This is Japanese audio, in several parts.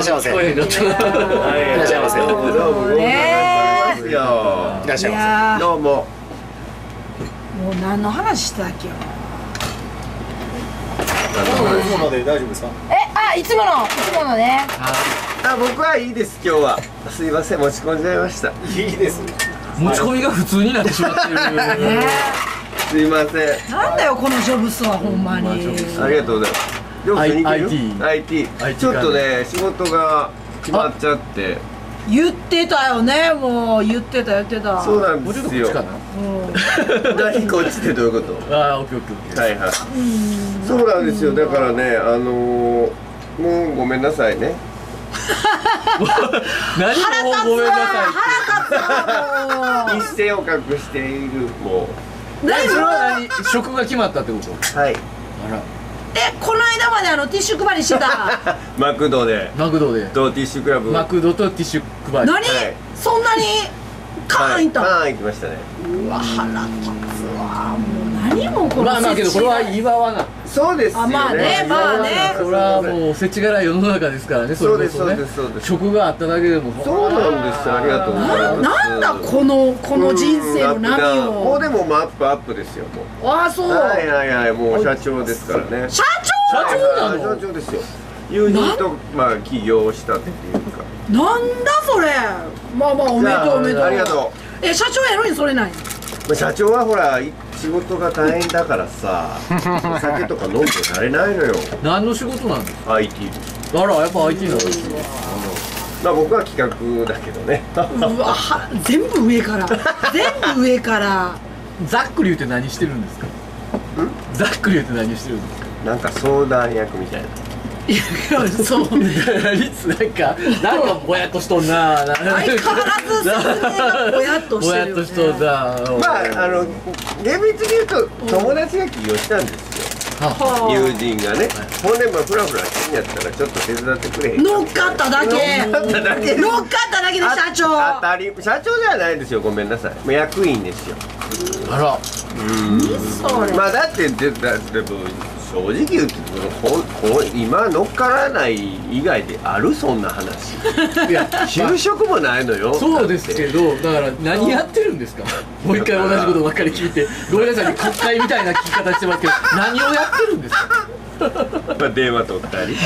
っしゃいませ。いらっしゃいませ。 いらっしゃいませ。 どうもいらっしゃいませ。どうも。 もう何の話してたっけよ。 いつもので大丈夫ですか？ いつものね。 僕はいいです。今日はすいません、持ち込んじゃいました。 いいです。 持ち込みが普通になってしまっている。 すいません。 なんだよこのジョブスはほんまに。 ありがとうございます。でも普通にいける？ IT。ちょっとね、仕事が決まっちゃって。 言ってたよね、もう言ってた。 そうなんですよ。何こっちってどういうこと？ ああ、オッケーオッケー。 はいはい。そうなんですよ。だからね、もうごめんなさいね。 何もごめんなさい。 腹立つわもう。 一線を隠しているもう。 それは何？職が決まったってこと？ はい。 あら。 この間までティッシュ配りしてた。 マクドで。 マクドで。 とティッシュクラブ。 マクドとティッシュ配り。 何？そんなにカーンいった？ カーン行きましたね。 うわ腹立つわ。もう何もこの。 まあけどこれは祝わな。 そうですよね。 まあね。 それはもう世知辛い世の中ですからね。 そうですそうですそうです。 職があっただけでも。 そうなんです。ありがとうございます。 なんだこの人生の波を。 もうでもアップですよ。もう。 ああそう。 はいもう社長ですからね。 社長なの？ 社長ですよ。友人と起業したっていうか。 なんだそれ。まあおめでとうおめでとう。 ありがとう。社長やのにそれない。 社長はほら仕事が大変だからさ、お酒とか飲んでられないのよ。 何の仕事なんですか？ IT。 あらやっぱ IT なんですね。 僕は企画だけどね。 うわ全部上から。 ざっくり言って何してるんですか？ざっくり言って何してるんですか？ なんか相談役みたいな。 いやそうなんかぼやっとしとんな。 相変わらず説明がぼやっとしてるよね。 ぼやっとしとんな。 厳密に言うと友達が起業したんですよ。友人がね。ほんでフラフラしてんやったらちょっと手伝ってくれへん。 乗っかっただけで社長。 社長じゃないですよ。ごめんなさい。役員ですよ。 あら。 それ。 だって正直言うと今乗っからない以外であるそんな話。いや就職もないのよ。 そうですけどだから何やってるんですか？もう一回同じことばっかり聞いてごめんなさい国会みたいな聞き方してますけど何をやってるんですか？ 電話取ったり。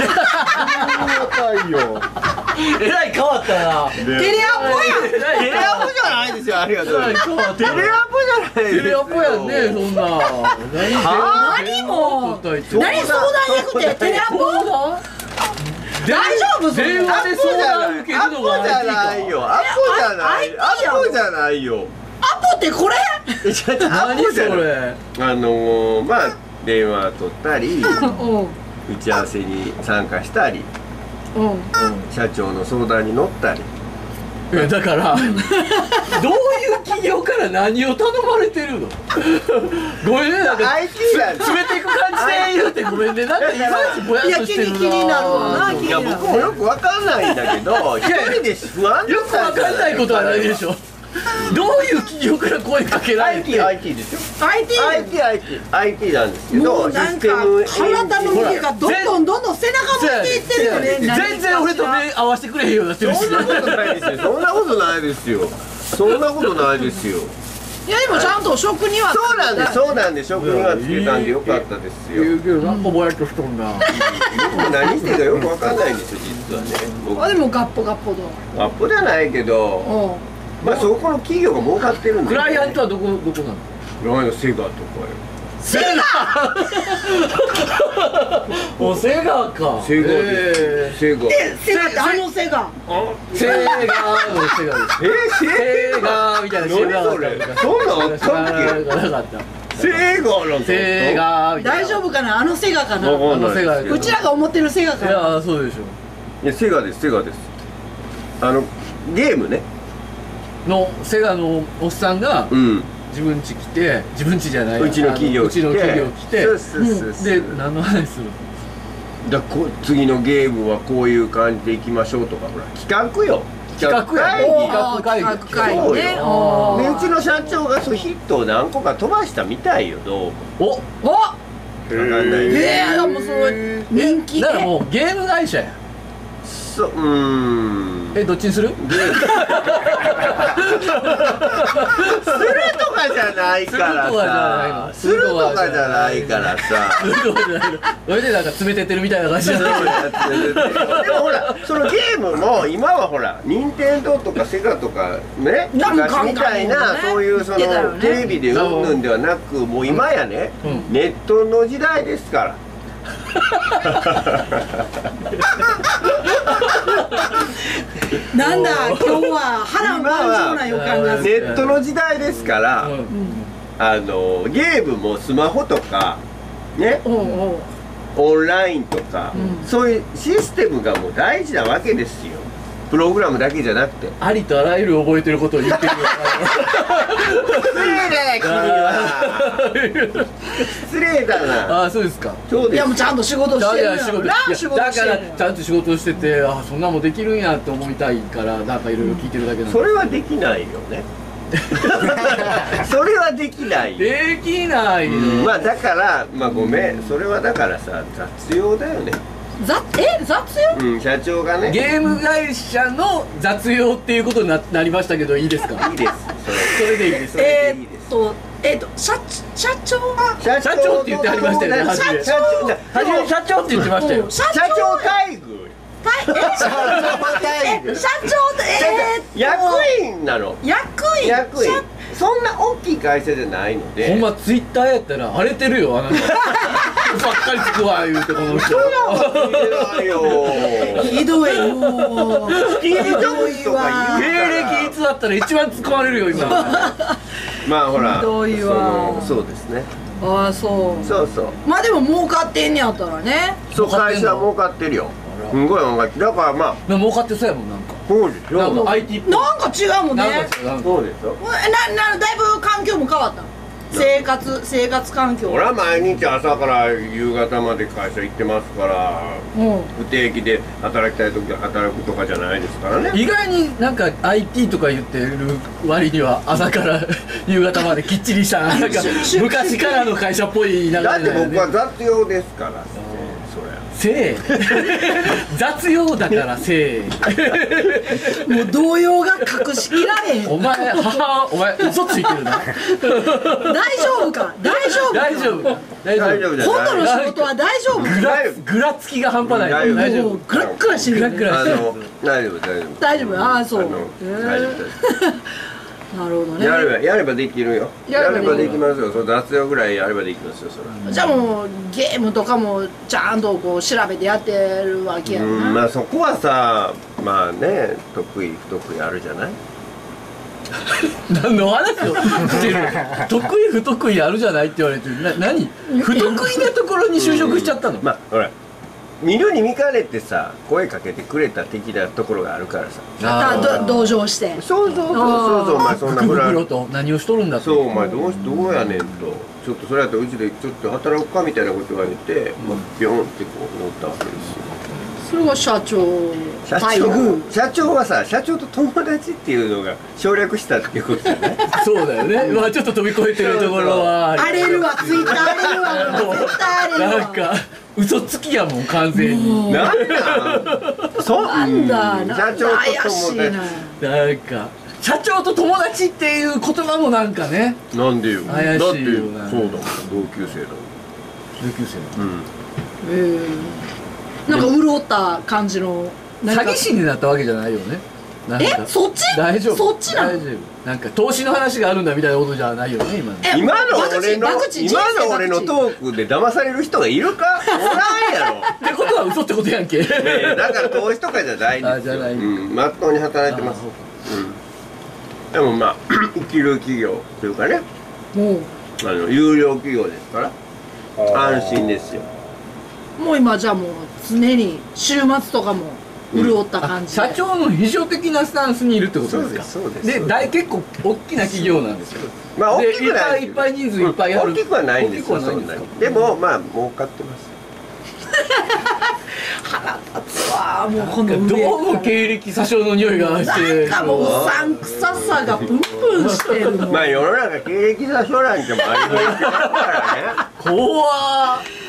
えらい変わったな。 テレアポやん。 テレアポじゃないですよ。ありがとう。テレアポじゃない。 テレアポやんねそんな。 何も。何相談役ってテレアポ？大丈夫？ 電話で相談受けるのが IT か。 アポじゃないよ。アポじゃないよ。 アポってこれ？ 何それ？ 電話取ったり、打ち合わせに参加したり、社長の相談に乗ったり。 だからどういう企業から何を頼まれてるの？ごめんねなんか IT やん。 詰めていく感じで言うてごめんねなんかいまいちぼやっとしてるな。 気になるわな。 いや僕もよくわかんないんだけど、一人で不安よくわかんないことはないでしょ。どういう企業から声かけられて IT ですよ。 IT なんですけど、 もうなんか体の向きがどんどん背中向いていってるよね。 全然俺と目合わせてくれへんようになってるし。 そんなことないですよ。そんなことないですよ。 いやでもちゃんと職には。 そうなんです。職にはつけたんでよかったですよ。 言うけどなんかぼやっとしとんな。 何してるかよくわかんないんですよ実はね。 でもガッポと。 ガッポじゃないけど。そこの企業が儲かってるんで。 クライアントはどこなの？ クライアントセガとかよ。 セガおセガか。 セガです。セガってセガ。 セガのセガです。セガみたいな。 何それ？そんなんあったっけ？ なかった。 セガのセガみたいな。 大丈夫かな？セガかな？ セガ。 うちらが思ってるセガかな？ いやそうでしょ。 いやセガです。ゲームね。 のセガのおっさんが自分家来て、自分家じゃない、 うちの企業来て、 で何の話するの？ 次のゲームはこういう感じでいきましょうとか、ほら企画よ。 企画会議そうよ。でうちの社長がヒットを何個か飛ばしたみたいよ。どうも。 おわかんない。 もうその人気だからもうゲーム会社や。 どっちにする？ するとかじゃないからさ、するとかじゃないからさ、 それでなんか詰めてってるみたいな感じじゃない？ でもほらそのゲームも今はほら任天堂とかセガとかね、昔みたいなそういうそのテレビでうんぬんではなく、もう今やねネットの時代ですから。 なんだ今日は波乱万丈な予感がする。 ネットの時代ですから、ゲームもスマホとかね、オンラインとか、そういうシステムがもう大事なわけですよ。プログラムだけじゃなくて、ありとあらゆる覚えてることを言ってるよ。 失礼だよ君は。失礼だな。 あ、そうですか。 そうです。 いやもうちゃんと仕事してるやん。 だからちゃんと仕事してて、あ、そんなもんできるんやって思いたいからなんかいろいろ聞いてるだけなんで。 それはできないよね。それはできない。 できないの。 まあだからまあごめん、それはだからさ雑用だよね。 雑用？ うん、社長がね。 ゲーム会社の雑用っていうことになりましたけど、いいですか？ いいです。 それでいいです。 社長は社長って言ってはりましたよね。初め社長って言ってましたよ。 社長待遇。 社長って役員なの。 役員。 そんな大きい会社じゃないので。 ほんまツイッターやったら荒れてるよ、あなた。ばっかりつくわ言うてこの人。 ひどいもう。 スティーブ・ジョブズとか芸歴いつだったら一番突っ込まれるよ今。 まあほら。 ひどいわ。 そうですね。 ああそう。 そうそう。 まあでも儲かってんねやったらね。 そう、会社儲かってるよ。すんごい儲かって。だからまあ。 儲かってそうやもんなんか。 そうでしょ。 なんか IT っぽい。 なんか違うもんね。 そうでしょ。 だいぶ環境も変わった。生活環境。 俺は毎日朝から夕方まで会社行ってますから、不定期で働きたい時は働くとかじゃないですからね。 意外になんか IT とか言ってる割には朝から夕方まできっちりしたなんか昔からの会社っぽい流れだって僕は雑用ですから。 せい雑用だからせいもう動揺が隠しきられへん。 お前嘘ついてるな。 大丈夫か大丈夫今度の仕事は大丈夫。 ぐらつきが半端ない。大丈夫。 グラッグラしてる。大丈夫。ああそう大丈夫。 なるほどね。 やればできるよ。やればできますよ。その雑用ぐらいやればできますよ。それ。 じゃあもうゲームとかもちゃんとこう調べてやってるわけやな。 まあそこはさ、まあね、得意不得意あるじゃない。 何の話をしてる。得意不得意あるじゃないって言われてる。何？不得意なところに就職しちゃったの？ まあほら。見るに見かねてさ、声かけてくれた的なところがあるからさ。 同情して。 そう、お前そんな福袋と何をしとるんだって。 そう、お前どうやねんと。ちょっとそれやったらうちでちょっと働くかみたいなこと言われて、ビョンってこう乗ったわけですよ。 それが社長はさ、社長と友達っていうのが省略したっていうことじゃない？ そうだよね。まあちょっと飛び越えてるところは荒れるわ、ツイッター荒れるわ、絶対荒れるわ。 なんか嘘つきやもん完全に。 なんだ、 社長と友達。 なんか社長と友達っていう言葉もなんかね。 なんでよ。 怪しいよな。 そうだもん、同級生だもん。 同級生。 なんか潤った感じの詐欺師になったわけじゃないよね。 そっち？ 大丈夫。 そっちなの？ なんか投資の話があるんだみたいなことじゃないよね今の俺のトークで騙される人がいるか？おらんやろ。 ってことは嘘ってことやんけ。 だから投資とかじゃないんですよ。まっとうに働いてます。でもまあ生きる企業というかね、有料企業ですから安心ですよ。 もう今じゃあもう常に週末とかも潤った感じ。 社長の秘書的なスタンスにいるってことですか？ そうです。 で、結構大きな企業なんですよ。 まあ大きくない。 いっぱい人数いっぱいある。 大きくはないんですよ。でもまあ儲かってます。 腹立つわ、もうこのどうも経歴詐称の匂いがして。 なんかもううさんくささがプンプンしてるの。 まあ世の中経歴詐称なんてもありますからね。 怖ー。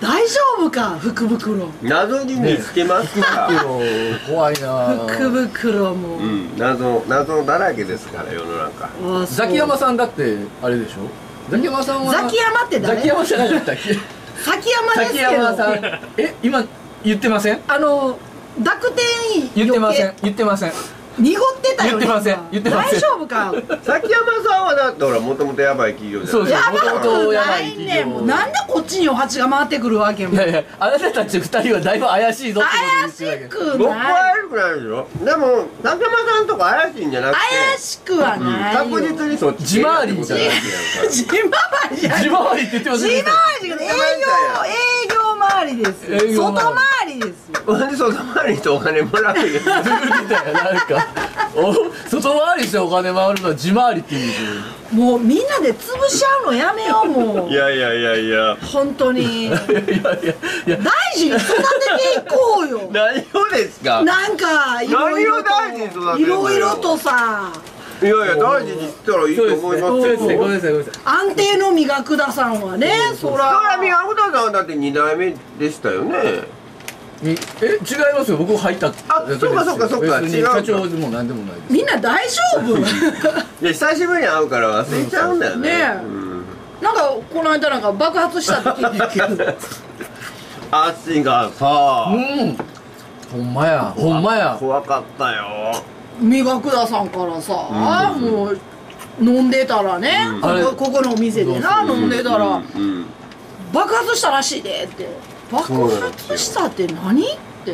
大丈夫か福袋。 謎に見つけますから、 怖いな。 福袋も。 謎だらけですから世の中。 ザキヤマさんだってあれでしょ。ザキヤマさんはザキヤマって誰？ ザキヤマじゃなかったっけ？ ザキヤマですけど。 ザキヤマさん今言ってません？ 濁点言ってません。言ってません。 濁ってたよ。 言ってません。言ってません。 大丈夫か。 崎山さんはだってほらもともとやばい企業じゃない。 やばくないねん。なんでこっちにお鉢が回ってくるわけも。 いやいや、あなたたち二人はだいぶ怪しいぞってこと怪しくない。 僕は怪しくないでしょ。でも崎山さんとか怪しいんじゃなくて、 怪しくはないよ。 確実にそっち地回りじゃない。 地回りじゃない。 地回りって言ってませんでした？ 地回りが営業回りですよ。外回りですよ。 なんで外回りとお金もらうよ。 なんか外回りしてお金回るのは地回りって言うんですよ。 もうみんなで潰し合うのやめようもう。 いや本当にいや大事に育てていこうよ。 何をですか。 なんかいろいろとさ。 いや大事にしたらいいと思いますよ。 ごめんなさい。 安定の磨くださんはね、そら磨くださんだって2代目でしたよね。 違いますよ。僕入った。 そうか違う。 社長も何でもないです。 みんな大丈夫？ いや久しぶりに会うから忘れちゃうんだよね。 なんかこの間なんか爆発したって聞いてるけど。 足がさ、 ほんまや怖かったよ。 磨くださんからさ、もう飲んでたらね、ここのお店でな飲んでたら爆発したらしいでって。爆発したって何って。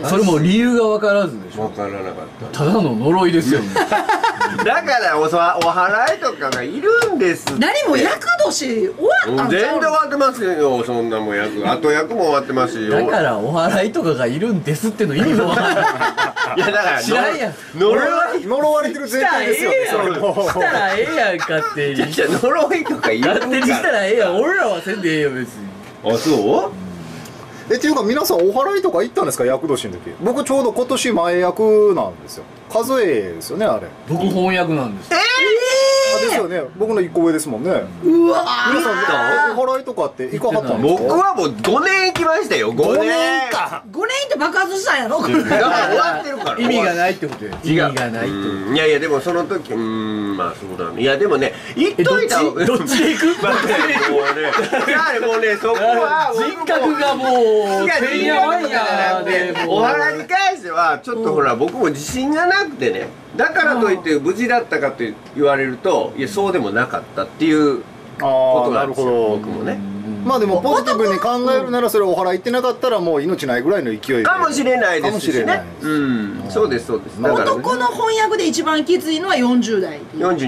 それも理由が分からずでしょ。 分からなかった。 ただの呪いですよね。 だからお払いとかがいるんですって。 何も厄年終わったんちゃうの？ 全然終わってますよ。そんなもん後役も終わってますよ。 だからお払いとかがいるんですっての意味も分からない。 いやだから知らんやん。 呪われてる前提ですよね。 したらええやん勝手に。 呪いとかいるから勝手にしたらええやん。俺らはせんでええよ別に。 あ、そう？ っていうか皆さんお祓いとか行ったんですか？厄年の時。僕ちょうど今年前役なんですよ。数えですよねあれ。 僕翻訳なんです。 ですよね。僕の1個上ですもんね。 うわ皆さんお祓いとかって行かはったんですか？ 僕はもう5年行きましたよ。5年か。 5年って爆発したんやろ？ だから終わってるから。 意味がないってことよ。意味がないってこと。 いやでもその時まあそうだね。いやでもね言っといた方がどっちで行く？ もうねそこは人格がもうてんやわんやで。 お祓いに関してはちょっとほら僕も自信がなくてね。だからといって無事だったかと言われるといやそうでもなかったっていうことなんですよ。僕もね。 まあでもポジティブに考えるならそれお祓い行ってなかったらもう命ないぐらいの勢いかもしれないですしね。そうです。 男の翻訳で一番きついのは40代。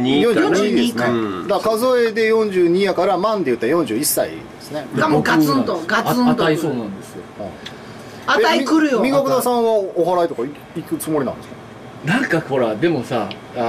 42 ですね。だから数えで42やから万で言ったら41歳ですね。 がもうガツンと値そうなんですよ。 値来るよ。 磨田さんはお祓いとか行くつもりなんですか？ なんかほらでもさ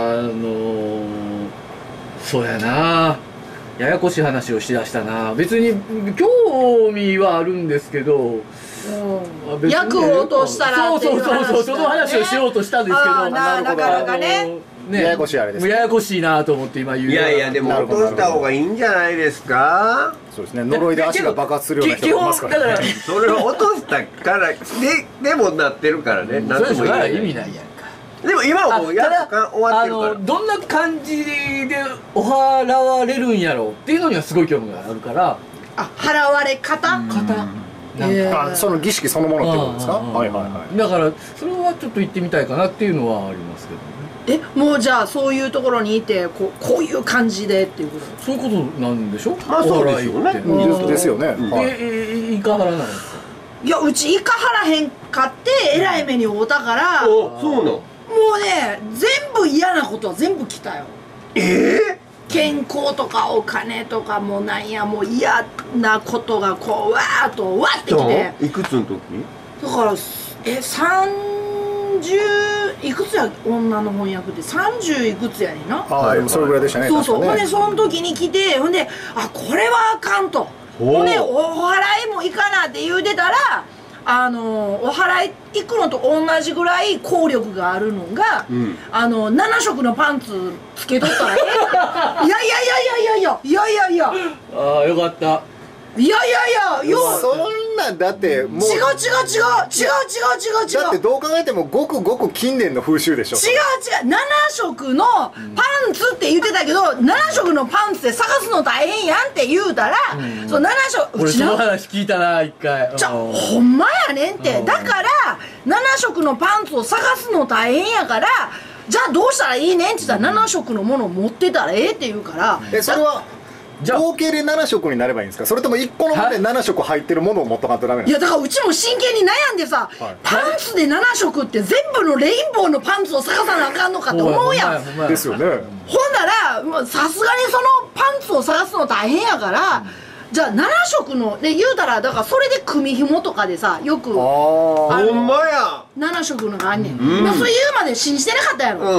そうやなややこしい話をしだしたな。別に興味はあるんですけど役を落としたらそうその話をしようとしたんですけどなかなかねややこしいあれです。 ややこしいなと思って今言う。 いやでも落とした方がいいんじゃないですか？ そうですね。呪いで足が爆発するような人がいますから。 それを落としたからでもなってるからね。 それじゃ意味ないやん。 でも今はもう終わってるからどんな感じでお払われるんやろうっていうのにはすごい興味があるから。 払われ方なんかその儀式そのものってことですか？ だからそれはちょっと行ってみたいかなっていうのはありますけどね。 もうじゃあそういうところにいてこういう感じでっていうこと？ そういうことなんでしょ？ まあそうですよね。 ですよね。 イカ払わないですか？ いやうちイカ払へんかってえらい目に遭うたから。 そうなの？ もうね全部嫌なことは全部来たよ。健康とかお金とかもなんやもう嫌なことがこうわーっってきて。 いくつの時？ だから30いくつや女の翻訳って30いくつやねんな。 でもそれぐらいでしたね。 そうほんでその時に来てほんでこれはあかんと。ほんでお祓いも行かなって言うてたらお祓い行くのと同じぐらい効力があるのが、7色のパンツつけとったらいやああよかった。 そんなんだってもう違うだってどう考えてもごくごく近年の風習でしょ。 7色のパンツって言ってたけど、7色のパンツで探すの大変やんって言うたら、その7色俺その話聞いたな一回。 ほんまやねんって。だから7色のパンツを探すの大変やから、じゃあどうしたらいいねんって言ったら、7色のものを持ってたらええって言うから。 それは合計で7色になればいいんですか、それとも1個のもので7色入ってるものを持っとかんとダメなんですか。 いやだからうちも真剣に悩んでさ、パンツで7色って全部のレインボーのパンツを探さなあかんのかって思うやん。 ですよね。 ほんならさすがにそのパンツを探すの大変やから、じゃあ7色ので言うたら、だからそれで組紐とかでさ、よくほんまや 7色のがあんねん。まあそれ言うまで信じてなかったやろ。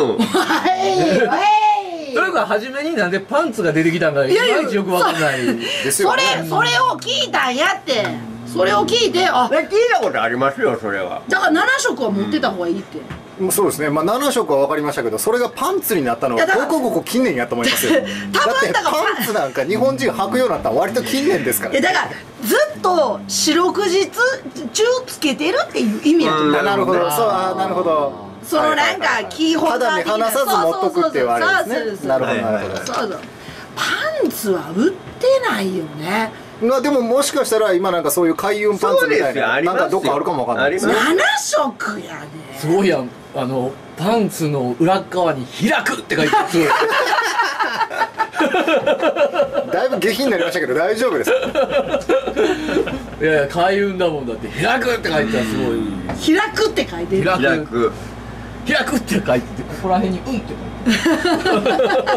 というか初めになんでパンツが出てきたんかいまいちよくわかんないですよね。 それを聞いたんやって。それを聞いて、あ、 聞いたことありますよそれは。 だから7色は持ってた方がいいって。 そうですね、まあ7色は分かりましたけど、それがパンツになったのはごくごく近年やと思いますよ。だってパンツなんか日本人履くようになったのは割と近年ですから、 いやだからずっと四六時中つけてるっていう意味やと思う。 なるほど、そう、なるほど。 そのなんかキーホルダー的な、 肌身離さず持っとくっていうあれですね。なるほどなるほど。 そうそう。パンツは売ってないよね。 でももしかしたら今なんかそういう開運パンツみたいななんかどっかあるかもわかんないですね。 7色やね。 すごいやん。パンツの裏側に開くって書いてある。 だいぶ下品になりましたけど大丈夫ですか。 いやいや開運だもんだって、開くって書いてある。すごい開くって書いてる。 開開くって書いてて、ここら辺にうんって書いて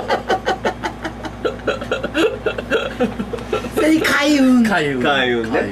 それに開運。 開運ね。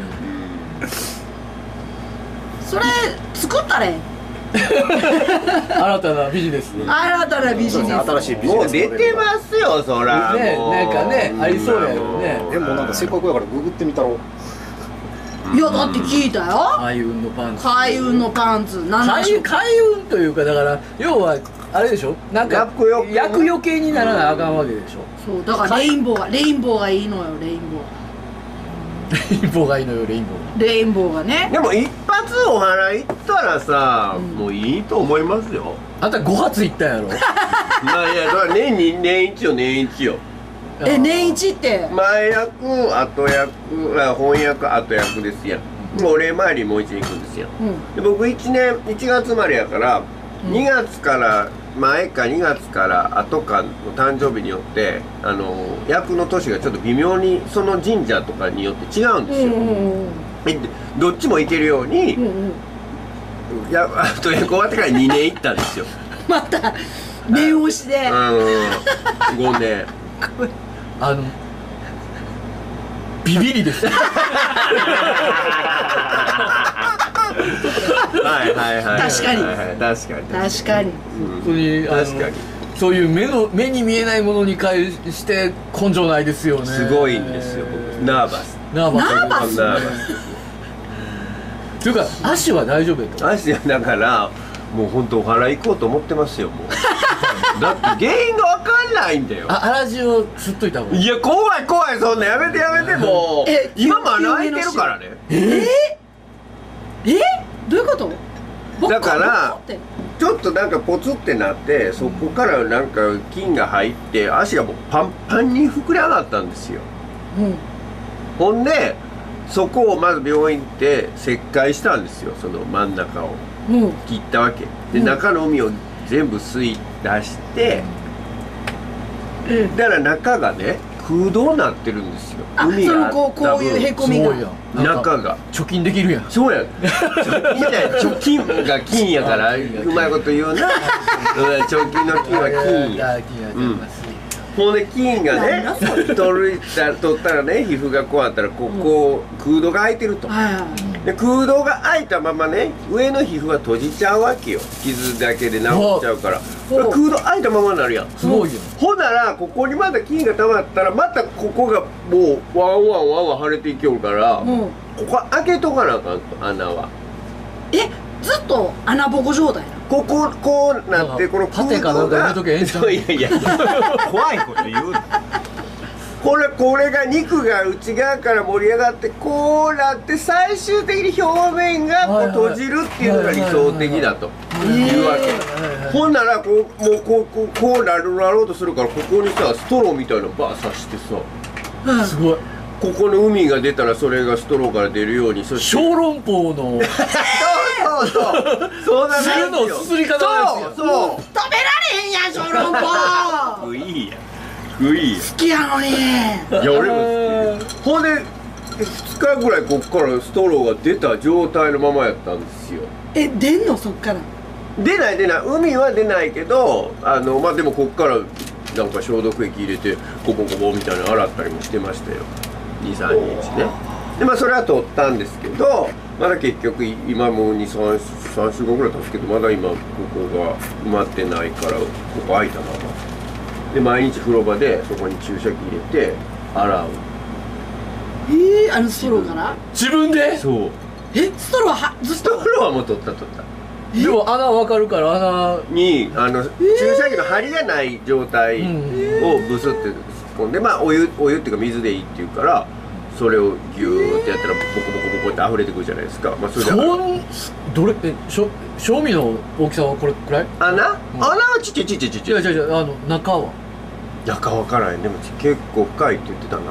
それ作ったれ。 新たなビジネスで新たなビジネス。 新しいビジネスもう出てますよそら。 ね、なんかねありそうやよね。 でもなんかせっかくやからググってみたろ。 いやだって聞いたよ。 開運のパンツ。 開運のパンツ。 開運というか、だから要はあれでしょ、なんか厄除けにならなあかんわけでしょ。 そうだからレインボーがいいのよ。レインボーがいいのよ。レインボーがね。 でも一発お祓い行ったらさ、もういいと思いますよ。 あんた5発行ったやろ。 まあいや、だから年一よ。 年一って前役後役、翻訳後役ですやん。お礼参りもう一年行くんですよ。で僕1月生まれやから、2月から前か2月から後かの誕生日によって役の年がちょっと微妙にその神社とかによって違うんですよ。どっちも行けるように、後役終わってから2年行ったんですよ。 また念押しで 5年ビビリですね。 確かに本当にそういう目に見えないものに関して根性ないですよね。 すごいんですよ。ナーバスというか足は大丈夫やと。 足だからもう本当お祓い行こうと思ってますよもう。だって原因が分かんないんだよ。 粗塩を吸っといた方がいい。 いや怖いそんなやめてもう今も穴開いてるからね。 どういうこと？ だからちょっとなんかポツってなって、そこからなんか菌が入って足がもうパンパンに膨れ上がったんですよ。ほんでそこをまず病院行って切開したんですよ。その真ん中を切ったわけで、中の海を全部吸い出して、だから中がね空洞になってるんですよ。海があった分こういうへこみが中が貯金できるやん。 そうや貯金が金やからうまいこと言うな。貯金の金は金や。ほんで金がね取ったらね、皮膚がこうあったらここ空洞が開いてると。で空洞が開いたままね上の皮膚は閉じちゃうわけよ。傷だけで治っちゃうから。空洞開いたままになるやん。 すごいよ。 ほんならここにまだ菌が溜まったらまたここがもうワンワン腫れていきよるから、ここ開けとかなあかんと。穴はずっと穴ぼこ状態なの？ こうなってこのパテかなんか入れとけええんちゃう？ いや怖いこと言うな。 これが肉が内側から盛り上がってこうなって最終的に表面がこう閉じるっていうのが理想的だというわけ。ほんならこうもうこうなろうとするから、ここにさストローみたいなのバー刺してさ、 すごい。 ここの海が出たらそれがストローから出るように、そして小籠包のそうな汁のすすり方なんですよ。 そう食べられへんやん小籠包食いや食いや好きやのに。 いや俺も好き。ほんで2日ぐらいこっからストローが出た状態のままやったんですよ。 出んのそっから。 出ない海は出ないけど、まあでもこっからなんか消毒液入れてゴボゴボみたいなの洗ったりもしてましたよ、23日ね。でまあそれは取ったんですけど、まだ結局今もう3週間ぐらい経つけど、まだ今ここが埋まってないから、ここ開いたままで毎日風呂場でそこに注射器入れて洗う。 あのストローから自分で。 そうストローはずっストとローはもう取ったでも穴分かるから穴に注射器の針がない状態をブスって突っ込んで、まあお湯っていうか水でいいっていうから、それをギューってやったらボコボコボコって溢れてくるじゃないですか。まあそれでどれ正味の大きさはこれくらい？穴はちっちゃいちっちゃいちっちゃい。 違う中は分からへん。でも結構深いって言ってたな。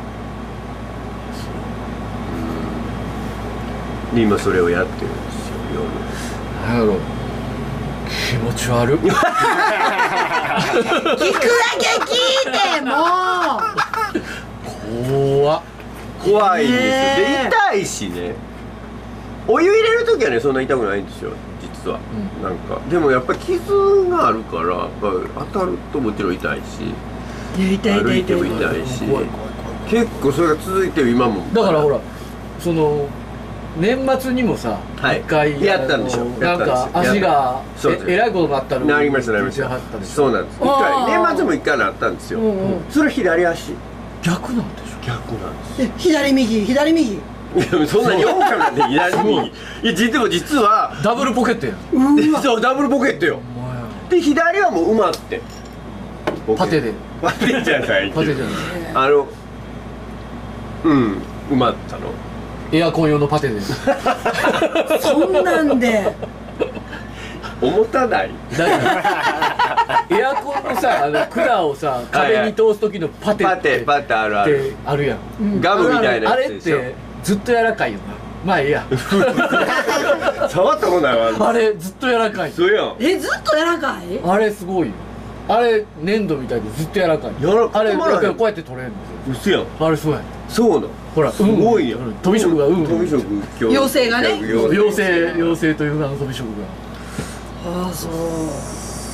で今それをやってるんですよ、夜。 なんやろ、気持ち悪い。 聞くだけ聞いても怖いんですよ。で痛いしね。お湯入れる時はねそんな痛くないんですよ実は、なんかでもやっぱり傷があるから、やっぱ当たるともちろん痛いし、歩いても痛いし、結構それが続いてる今も。 だからほらその年末にもさ、一回やったんでしょ。 なんか足がえらいことがあったの。 なりました。そうなんです。年末も一回なったんですよ。それ左足逆なんでしょ。 逆なんです。 左右いやそんなに多くなんで左右。いや実はダブルポケットや。 そうダブルポケットよ。で左はもう埋まってパテでパテじゃないパテじゃない埋まったの。 エアコン用のパテで。 そんなんで重たない。 エアコンのさ管をさ壁に通す時のパテってあるやん。 ガムみたいなあれってずっと柔らかいよな。まあいいや。 触ったことないわ。 あれずっと柔らかい。 そうやん。 ずっと柔らかい。 あれすごいよ。あれ粘土みたいでずっと柔らかい。あれこうやって取れるんですよ。 うそやん。 あれそうやん。 そうな。 ほらすごいやん。 飛び職が飛び職妖精がね。 妖精という名の飛び職が。 ああそう。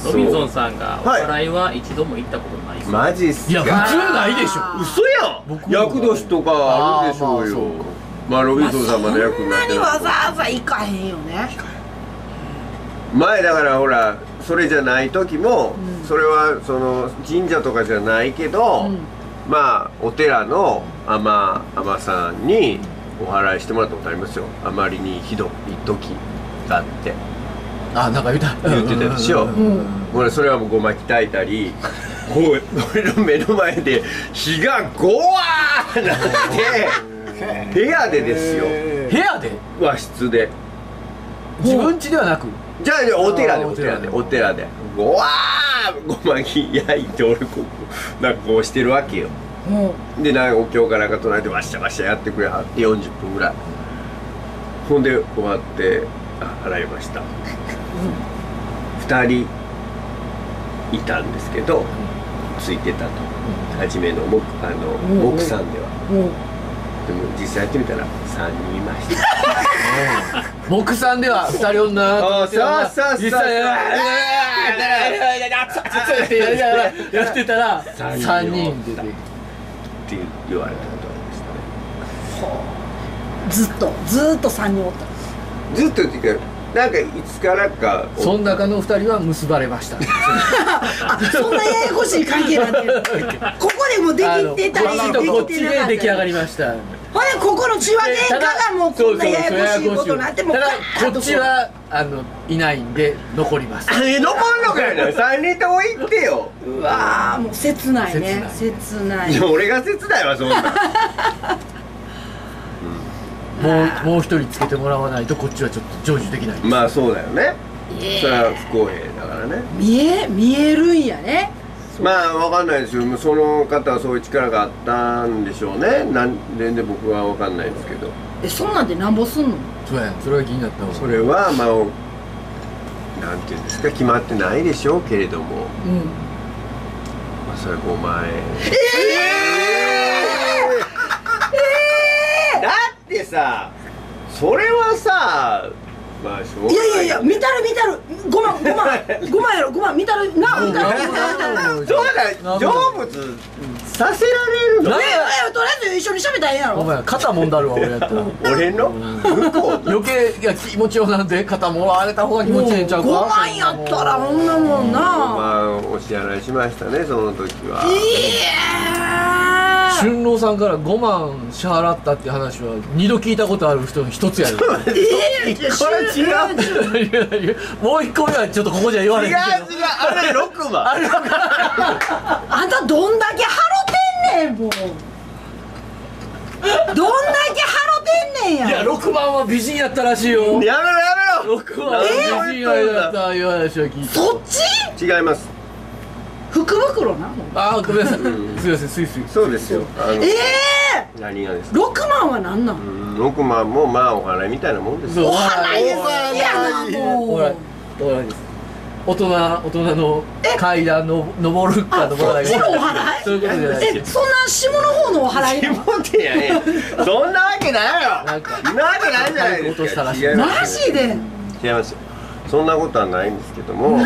ロビンソンさんがお笑いは一度も行ったことない。 マジっすか。 いや普通ないでしょ。 嘘やん。厄年とかあるでしょうよ。まあロビンソンさんまで役になってる。 そんなにわざわざ行かへんよね。 前だからほらそれじゃない時も、それはその神社とかじゃないけど、まあお寺の尼さんにお祓いしてもらったことありますよ。あまりにひどい時があって。 なんか言ってたでしょ。俺それはもうごま鍛えたり、こう俺の目の前で火がゴワーなって部屋でですよ。 部屋で？ 和室で。 自分家ではなく？ じゃあお寺でゴワーごまき焼いて俺こうなんかこうしてるわけよ。でなんかお経かなんか唱えてワッシャワッシャやってくれはって40分ぐらい。ほんで終わって払いました。2人いたんですけどついてたと、初めの木さんでは。でも実際やってみたら3人いました。 木さんでは2人女実際やってたら3人出てって言われたことありましたね。 ずっと3人おった。 ずっとっていうかなんかいつからかその中の2人は結ばれました。 そんなややこしい関係なんてここでもできてたりこっちとこっちで出来上がりました。 ほんでここの千葉県下がもうこんなややこしいことになってもただこっちはいないんで残ります。 残んのかよな、3人とも行ってよ。 うわーもう切ないね、切ない。 いや俺が切ないわそんなもう一人つけてもらわないとこっちはちょっと成就できないです。 まあそうだよね、それは不公平だからね。 見えるんやね。 まあわかんないですよ、その方はそういう力があったんでしょうね。全然僕はわかんないですけど。 そんなんでなんぼすんの？ そうや、それが気になったわ。 それはまあなんていうんですか、決まってないでしょうけれども、まあそれは5万円。だってさ、それはさ、まあしょうがない。 いや見たる5万やろ、5万見たるな、見たるそうだ、成仏させられるの。 とりあえず一緒に喋ったらええやろ。 お前肩もんだるわ俺やったら。 俺の向こう余計いや気持ちよなんで肩もらわれた方が気持ちいいんちゃうか。 5万やったらこんなもんな。 まあお支払いしましたね、その時は。 いや春郎さんから5万支払ったって話は2度聞いたことある人の一つやる。 これ違う。 もう1個目はちょっとここじゃ言われ違う、 へんけど。 あれ6万。 あれ分からん。 あんたどんだけ払ってんねん、もうどんだけ払ってんねんや。 いや6万は美人やったらしいよ。 やめろやめろ。 6万は美人やったいう話は聞いた。 そっち違います。 福袋な。 ああごめんなさい、すいません、スイスイ。 そうですよ。何がですか。 6万はなんなん？ 6万もまあお払いみたいなもんですよ。 お払いですやな、もう。 ほらです大人の階段の登るか登らないか。 そっちのお払い？ そういうことじゃないですよ。 そんな下の方のお払いなの？ 持ってやねそんなわけないよ。 なんかなわけないじゃないですか。 落としたらしい。 違いますマジで？ 違いますよ。そんなことはないんですけども、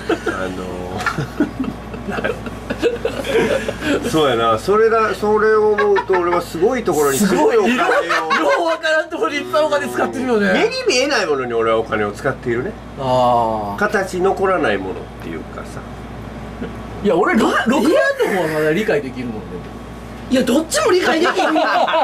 そうやな、それを思うと俺はすごいところにすごいお金を、 ようわからんところにいっぱいお金使ってるよね。 目に見えないものに俺はお金を使っているね。 ああ。 形残らないものっていうかさ。 いや俺6万の方はまだ理解できるもんね。 いやどっちも理解できんわ。どっちも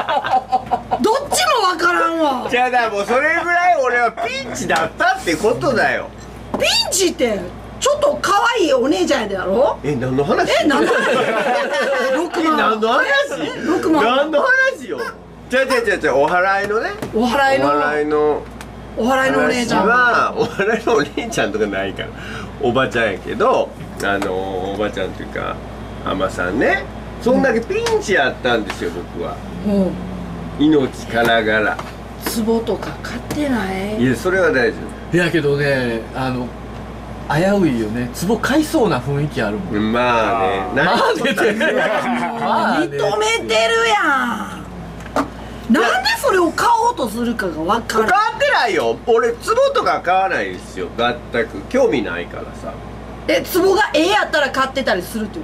わからんわ。 じゃあだからもうそれぐらい俺はピンチだったってことだよ。 ピンチってちょっと可愛いお姉ちゃんやろ。 何の話？ 何の話？6万。 何の話 ？6万。 何の話よ。じゃあお払いのね。 お払いのお姉ちゃんはお払いのお姉ちゃんとかないからおばちゃんやけど、おばちゃんというか海女さんね、そんだけピンチやったんですよ僕は。命からがら。 壺とか買ってない？ いやそれは大丈いやけどね危ういよね。壺買いそうな雰囲気あるもん。 夫。まあね。 まあねって認めてるやん。なんでそれを買おうとするかが分からん。 買ってないよ。俺壺とか買わないですよ。全く興味ないからさ。 壺がやったら買ってたりするっていう。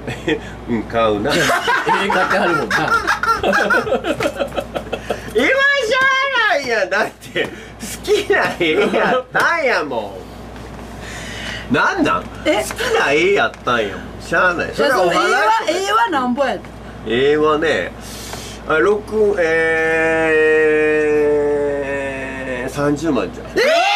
うん、買うな。 買ってはるもんな。 今しゃあないやん。だって好きな絵やったんやもん。なん好きな絵やったんやもん。しゃあない。それはお払い。 絵はなんぼやった？ 絵はね、30万じゃん。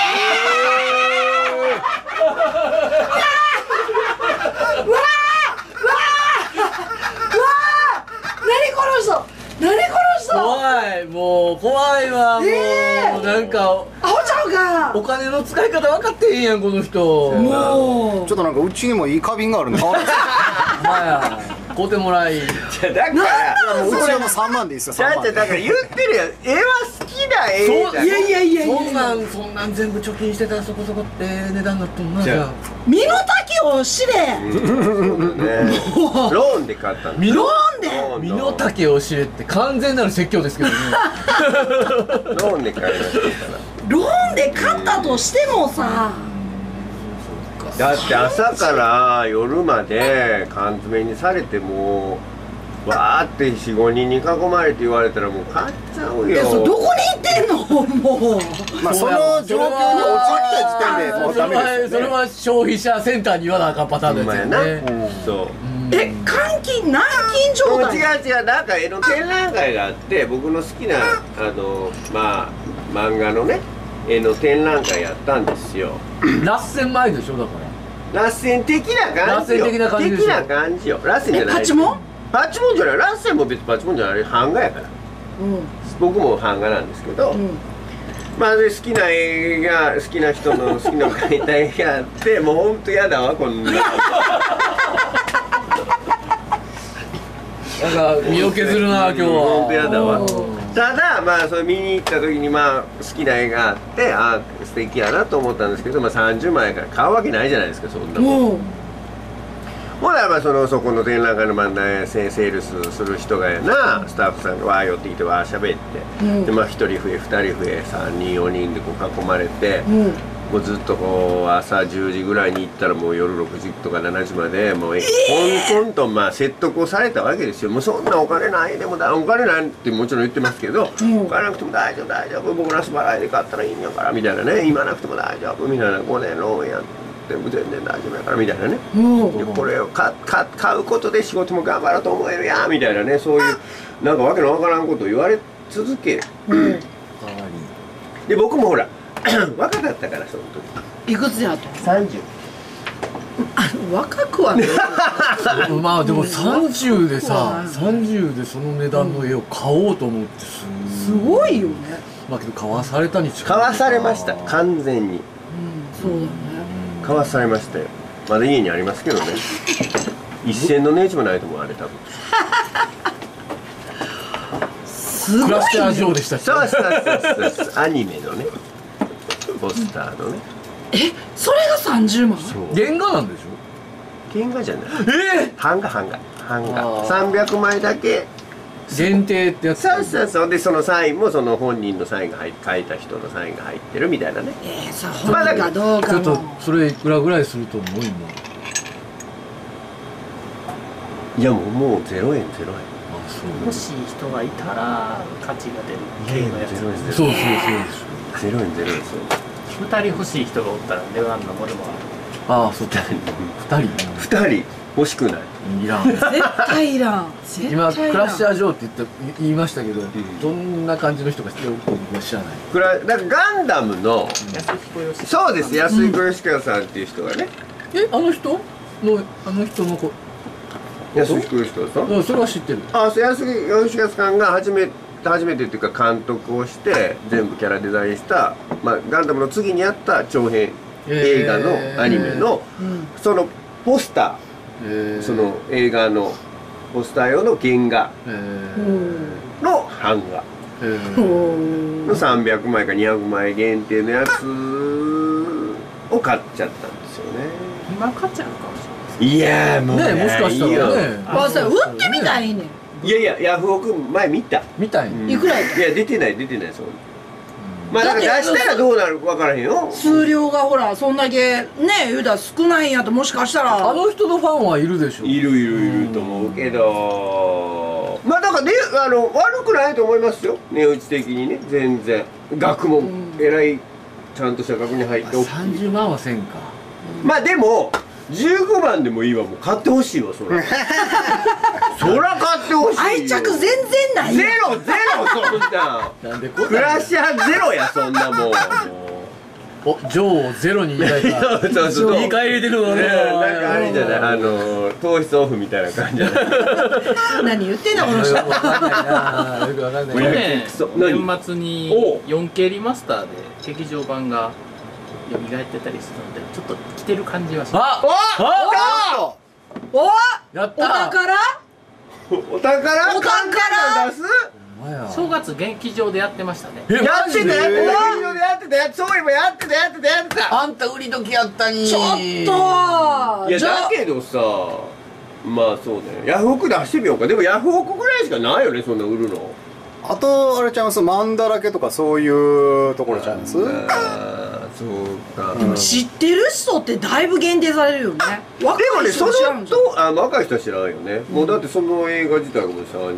何この人怖い、もう怖いわ、もうなんかアホちゃうか。 お金の使い方分かってへんやんこの人。 もうちょっとなんかうちにもいい花瓶があるんで買わないですか。 まあや買うてもらい。 だからもううちはもう3万でいいですよ。3万で。 だから言ってるやん。絵は好きな絵じゃん。 いやそんなん全部貯金してたらそこそこって値段になっとんな。 じゃあ身の丈を知れ。 ローンで買ったの。 ローンで身の丈を知れって完全なる説教ですけどね。 ローンで買いましたから。 ローンで買ったとしてもさ、 だって朝から夜まで缶詰にされてもわーって4、5人に囲まれて言われたらもう買っちゃうよ。 どこに行ってんのもう。 まあその状況に陥った時点でもうダメですよね。 それは消費者センターに言わなあかんパターンのやつやね。 そう。 軟禁状態。 違う、なんか絵の展覧会があって、僕の好きなまあ漫画のね絵の展覧会やったんですよ。 ラッセン前でしょ、だから。 ラッセン的な感じよ。的な感じよ。ラッセンじゃない。 パチモン？ パチモンじゃない。ラッセンも別にパチモンじゃない。版画やから。僕も版画なんですけど。まあで好きな映画、好きな人の好きな描いた絵があって、もうほんとやだわこんな。なんか身を削るな今日は。 ほんとやだわ。ただまあそれ見に行った時にまあ好きな絵があって、ああ素敵やなと思ったんですけど、まあ30万円から買うわけないじゃないですか、そんなもん。ほらまあそこの展覧会の漫談セールスする人がやな、スタッフさんがわー寄ってきてわーしゃべって、でまあ1人増え2人増え3人4人でこう囲まれて、もうずっとこう朝10時ぐらいに行ったらもう夜6時とか7時までもうコンとまあ説得をされたわけですよ。もうそんなお金ないでもお金ないってもちろん言ってますけど、お金なくても大丈夫僕ら素払いで買ったらいいんやからみたいなね、今なくても大丈夫みたいな、5年ローンやっても全然大丈夫やからみたいなね、これを買うことで仕事も頑張ろうと思えるやんみたいなね、そういうなんかわけのわからんことを言われ続け、で僕もほら若かったからその時。 いくつやと ？30。 若くはね。 まあでも30でさ、30でその値段の絵を買おうと思ってすごいよね。 まあけど買わされたに近い。 買わされました完全に。 そうだね。 買わされましたよ。まだ家にありますけどね。一銭の値打ちもないと思うあれ多分。 すごい。 クラッシャージョーでしたし。 そうアニメのね。ポスターのね。 それが30万？ 原画なんでしょ？ 原画じゃない。版画300枚だけ限定ってやつ。 そうでそのサインもその本人のサインが書いた人のサインが入ってるみたいなね。 さあ本人かどうかも。 ちょっとそれいくらぐらいすると思う今？ いやもう0円。 欲しい人がいたら価値が出る系のやつ。 そう 0円ですよ。 2人欲しい人がおったら値段のものもある。 ああそうか。2人欲しくない。 いらん。 絶対いらん。 今クラッシャージョーって言いましたけど、どんな感じの人か知らない。 だからガンダムのそうです安井小吉川さんっていう人がね。 あの人の子。 安井小吉川さん？ それは知ってる。 安井小吉川さんが初めてっていうか監督をして全部キャラデザインした、まあ、ガンダムの次にあった長編映画のアニメのそのポスター、その映画のポスター用の原画の版画の300枚か200枚限定のやつを買っちゃったんですよね。 今買っちゃうかもしれない。 いやもうねもしかしたらね。 売ってみたらいいねん。 いやヤフオク前見たみたいに。 いくらやった？ いや出てないそう。まあだから出したらどうなるか分からへんよ。 数量がほらそんだけね言うたら少ないんやと、もしかしたらあの人のファンはいるでしょ。 いると思うけど、まあだからね悪くないと思いますよ、値打ち的にね。全然額もえらいちゃんとした額に入って 30万はせんか。 まあでも15万でもいいわ、もう買ってほしいわそら。そら買ってほしいよ。 愛着全然ないゼロそんな。 なんでクラッシャーゼロやそんなもん。 おジョーをゼロに言い換えた。 そう言い換え入れてるのね。 なんかあれじゃない糖質オフみたいな感じじゃない。 何言ってんのこの人。 よくわかんないな。よくわかんない。 去年年末に 4K リマスターで劇場版が蘇ってたりするので、ちょっと来てる感じはします。 おやった。 お宝出す。 正月劇場でやってましたね。 やってた劇場でやってた。そういえばやってた。 あんた売り時やったに。 ちょっと。 いやだけどさ、まあそうね、ヤフオク出してみようか。でもヤフオクぐらいしかないよね、そんな売るの。 あとあれちゃいます、マンだらけとかそういうところちゃいます？ そうか。 でも知ってる人ってだいぶ限定されるよね。若い人知らんじゃん。 若い人は知らんよね。もうだってその映画自体がもう35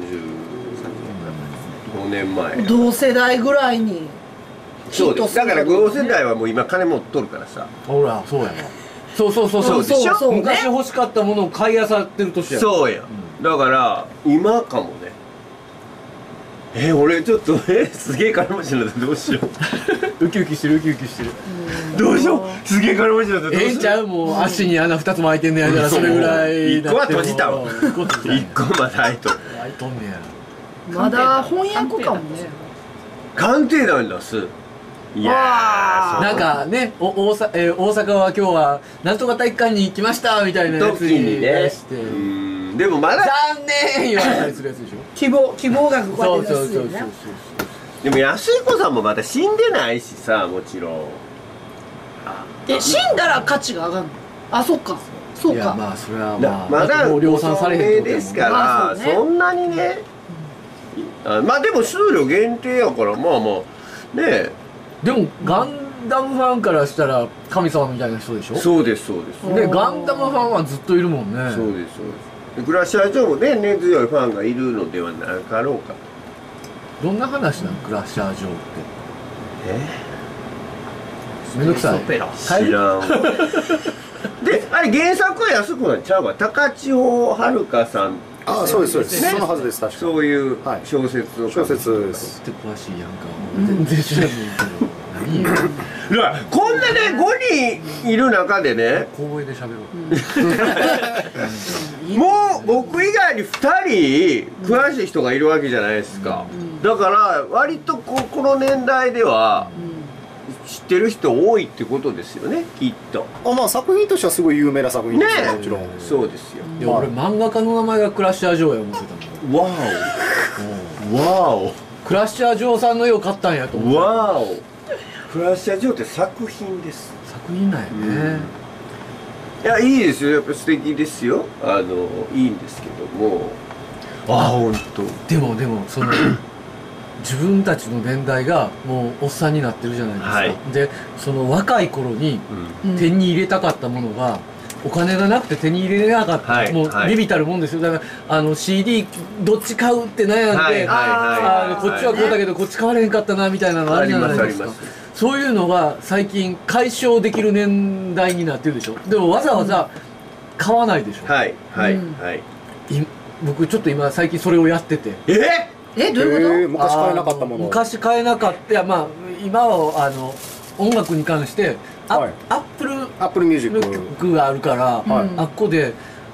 年前。 同世代ぐらいに。 そうです。だから同世代はもう今金持っとるからさ。 ほらそうやな。 そうそうそうそうでしょそうね昔欲しかったものを買い漁ってる年や。 そうや、だから今かもね。俺ちょっとすげえ金持ちになってどうしよウキウキしてるウキウキしてる。 うどうしよう、すげえ金持ちになってどうしよう。 ええんちゃう、もう足に穴2つも開いてんねやから、それぐらい一個は閉じたわ一個閉じた一個まだ開いとる。 開いとんねや。 まだ翻訳かもね。 鑑定団に出す。いやー、 なんかね、大阪は今日はなんとか体育館に来ましたみたいなやつに時にね出して、 でもまだ残念言われたりするやつでしょ。 希望額こうやって出すよね。 でも安彦さんもまだ死んでないしさ、もちろん。 死んだら価値が上がるの。あ、そっかそういや、 か。 まあそれはまあまだもう量産されへんってことやもんねですから、 まあそうねそんなにね、まあでも数量限定やから、まあまあね。 でもガンダムファンからしたら神様みたいな人でしょ。 そうですそうです。 でガンダムファンはずっといるもんね。 そうですそうです。クラッシャー上もね、根強いファンがいるのではなかろうか。 どんな話なの、クラッシャー城って。めんどくさい。 オペラ知らん。で、あれ原作は安くなっちゃうわ。高千穂遥さん。 あ、そうですそうです、 ねそのはずです。確かそういうはい小説を書く小説です。 って詳しいやんか。全然知らんねんけど。何よ。 だからこんなね5人いる中でね、 小声で喋ろう。 もう僕以外に2人詳しい人がいるわけじゃないですか。だから割とこの年代では知ってる人多いってことですよね、きっと。 まあ作品としてはすごい有名な作品ねですよ、もちろん。 そうですよ。 いや俺漫画家の名前がクラッシャー城や思ってたもん。 わおわおクラッシャー城さんの絵を買ったんやと思って。 わお。クラッシャー城って作品です。 作品なんやね。 いや、いいですよ、やっぱ素敵ですよ。いいんですけども。あ、本当。 でもその自分たちの年代がもうおっさんになってるじゃないですか。 はいでその若い頃に手に入れたかったものがお金がなくて手に入れれなかった、 はいもうはいビビたるもんですよ。だからCD どっち買うって悩んで、 はいはいこっちはこうだけどこっち買われへんかったなみたいなのあるじゃないですか。 ありますそういうのが最近解消できる年代になってるでしょ。でもわざわざ買わないでしょ。 はいはいうんはい。 僕ちょっと今最近それをやってて。 どういうこ昔買えなかったものを。 昔買えなかった。いやまあ今は音楽に関してはいアップルアップルミュージック。 曲があるから、 はいあっこで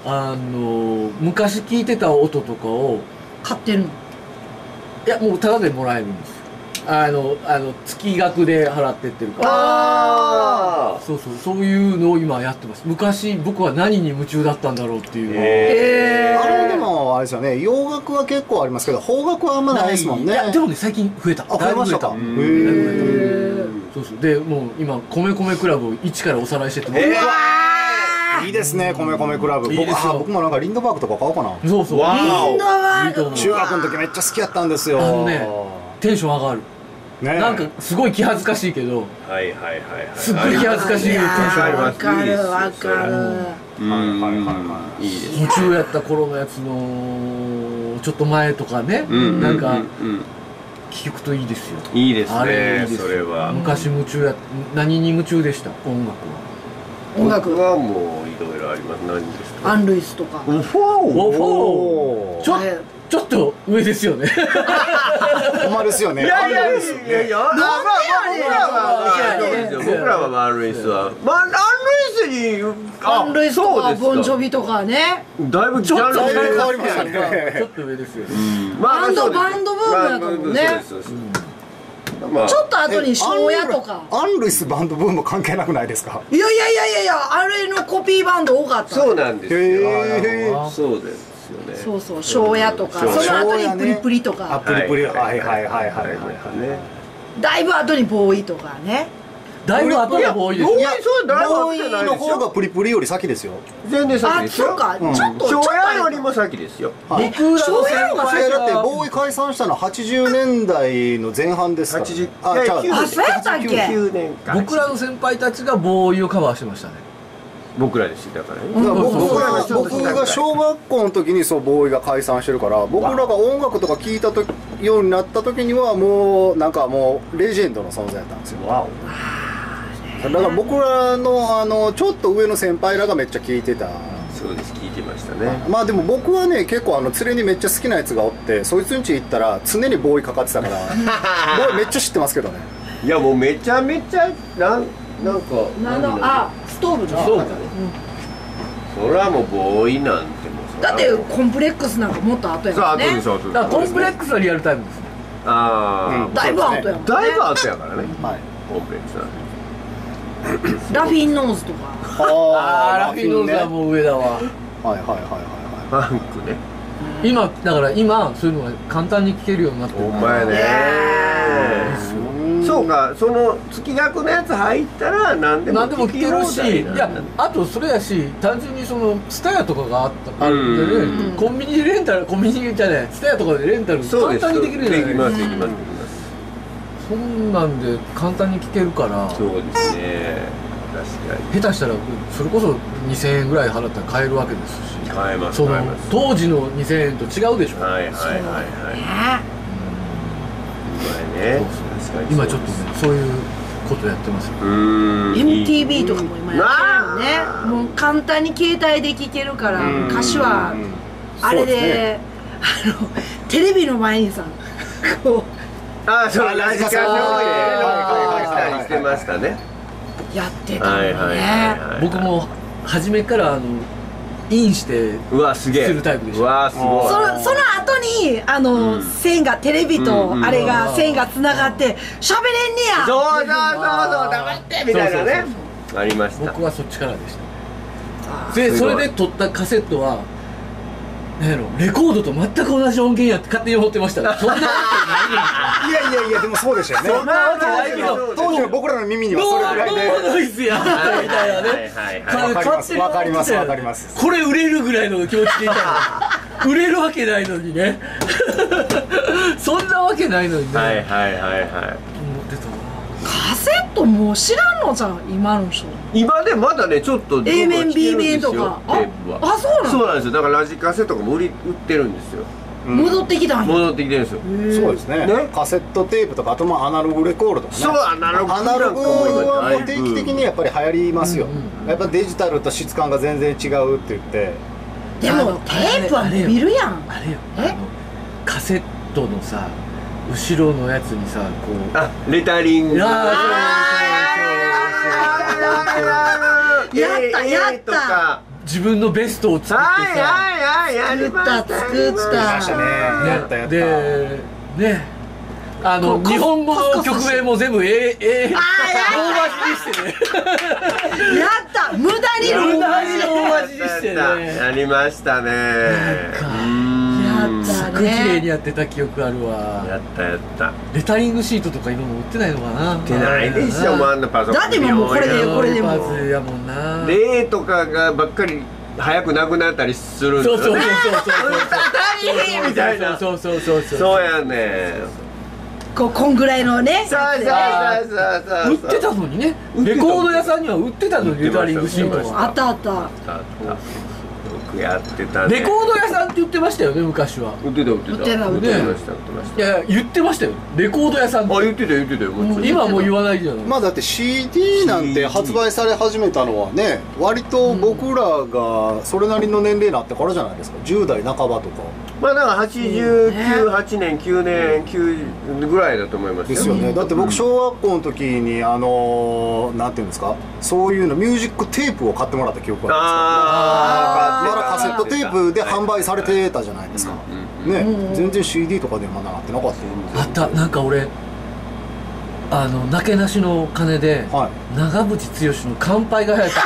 昔聴いてた音とかをと買ってるの。 いやもうタダでもらえるんですよ。月額で払ってってるから。 ああ。 そういうのを今やってます。昔僕は何に夢中だったんだろうっていうのを、 でもあれですよね、洋楽は結構ありますけど邦楽はあんまないですもんね。 いやでもね最近増えた。 あ、増えましたか。 だいぶ増えた。 へーそうでもう今米米クラブを一からおさらいしてて、 いいですね、米米クラブ。 いいですよ僕もなんかリンドバーグとか買おうかな。 そうわインドはいいと思う。 中学の時めっちゃ好きやったんですよ。 テンション上がる。 ね、 なんかすごい気恥ずかしいけど、 はいはいはいはい。 すっごい気恥ずかしいテンション上がる。 わかるわかる。 はいはいいいです。 夢中やった頃のやつのちょっと前とかね、なんか聞くといいですよ。 いいですあれいいね、 ですよそれは。 昔夢中何に夢中でした音楽は。 音楽僕はもういろいろあります。何ですか。 アン・ルイスとか。 フォー。 おーちょっと上ですよね。 ほんまですよね。 いやいやいあるんですよねやいや、まあ僕らはマンルイスはマンルイスにアン・ルイスとかボンジョビビとかね。 だいぶジャンルだいぶ変わりましたね。 ちょっと上ですよね。 バンドブームだったもんね。ちょっと後に庄屋とか。 アン・ルイスバンドブーム関係なくないですか。 いやあれのコピーバンド多かった。 そうなんですよ。 へーそうですよね。 そう庄屋とか、その後にプリプリとか、 プリプリ、はい。 だいぶ後にボーイとかね。 だいぶ後が多いですよ。 いやそうだいぶボー後じゃないイの方がですよ。 プリプリより先ですよ。 全然先あ、 ですよ。 そっか、ちょっと昭和よりも先ですよ。 はい僕らの先輩だってボーイ解散したのは80年代の前半ですからね。 80 あ、ちゃう。 あそうやったっけ 9年か。 僕らの先輩たちがボーイをカバーしてましたね。 僕らですよだからね。 だから僕らのちょっと僕が小学校の時にそうボーイが解散してるから、僕らが音楽とか聴いたようになった時にはもうなんかもうレジェンドの存在だったんですよ。 わお。 だから僕らのちょっと上の先輩らがめっちゃ聞いてた。 そうです、聞いてましたね。 まあでも僕はね結構連れにめっちゃ好きなやつがおって、そいつん家行ったら常にボーイかかってたからボーイめっちゃ知ってますけどね。 いやもうめちゃめちゃなんかストーブのそうだね。 それはもうボーイなんてもうだってコンプレックスなんかもっと後やさあもんね。 そうだからコンプレックスはリアルタイムですね。 ああ、 だいぶ後やもんね。 だいぶ後やからね、 はい。 コンプレックスなんて。 ラフィンノーズとか。 ああラフィーノーズはもう上だわ。 はいはいはいはファンクね。 今だから今そういうのが簡単に聞けるようになってるお前ね。そうか、その月額のやつ入ったら何でも何でも聞けるし、いやあとそれやし、単純にそのスタヤとかがあるんでね、コンビニでレンタル、コンビニじゃないスタヤとかでレンタル簡単にできるじゃないですか。 できます。 そんなんで簡単に聞けるから、 そうですね、確かに下手したらそれこそ2000円ぐらい払ったら買えるわけですし、 買えますその買えます。 当時の2000円と違うでしょ。 はいはいはいはい。 ね。 うまいね。確かに今ちょっとねそういうことやってますよ。 MTV とかも今やってるよね。もう簡単に携帯で聴けるから、昔はあれでテレビの前にさこああ、そうラジカセをはいしたりしてましたね。 うやってたのね。 僕も初めからインしてうわすげえ。 するタイプでした。 うわすごい。 その後に線がテレビとあれが線がつながって喋れんねや。 そう黙ってみたいなね。ありました。 僕はそっちからでした。でそれで撮ったカセットは何やろレコードと全く同じ音源やって勝手に思ってました。そんなわけないいやでもそうでしたよね。 そんなわけないけど当時の僕らの耳にはそれぐらいで。 ノーノイズやみたいなね。 わかりますこれ売れるぐらいの気持ちでいたの。売れるわけないのにね。そんなわけないのにね。 はい。 思ってたな。 カセットもう知らんのじゃん今の人。 今でまだねちょっと A 面 B 面とか。あそうなの。 そうなんですよ。だからラジカセとかも売ってるんですよ。 戻ってきたんや。 戻ってきてるんですよ。 そうですね。カセットテープとかあとアナログレコードとかね。 そうアナログはもう定期的にやっぱり流行りますよ。やっぱデジタルと質感が全然違うって言って。 でもテープは伸びるやん。 あれよカセットのさ後ろのやつにさこうレタリング。 やった自分のベストを作ってさ作ったでね日本語の曲名も全部ローマ字にしてねやった無駄にローマ字にしてねやりましたね。 すごい綺麗にやってた記憶あるわ。 やったレタリングシートとか今も売ってないのかな。売ってないでしょ。もうあんなパソコンだってもうこれでもやもんな。 例とかがばっかり早くなくなったりするんですよ。 そう大変みたいな。そうやね。 こんぐらいのね。 そう売ってたのにね。レコード屋さんには売ってたのにレタリングシート。 あった。 やってたね。 レコード屋さんって言ってましたよね昔は。 売ってました。 いや言ってましたよ。レコード屋さんって。 言ってたよ。 今もう言わないじゃない。 まあだって CD なんて発売され始めたのはね割と僕らがそれなりの年齢になってからじゃないですか。10代半ばとか。 まあだから89、8年、9年、9ぐらいだと思いますよ。 ですよね。だって僕小学校の時になんていうんですかそういうのミュージックテープを買ってもらった記憶があるんですよ。まだカセットテープで販売されてたじゃないですか。ね、全然 CD とかでまだなってなかったあったなんか俺なけなしの金で長渕剛の「乾杯」が流行った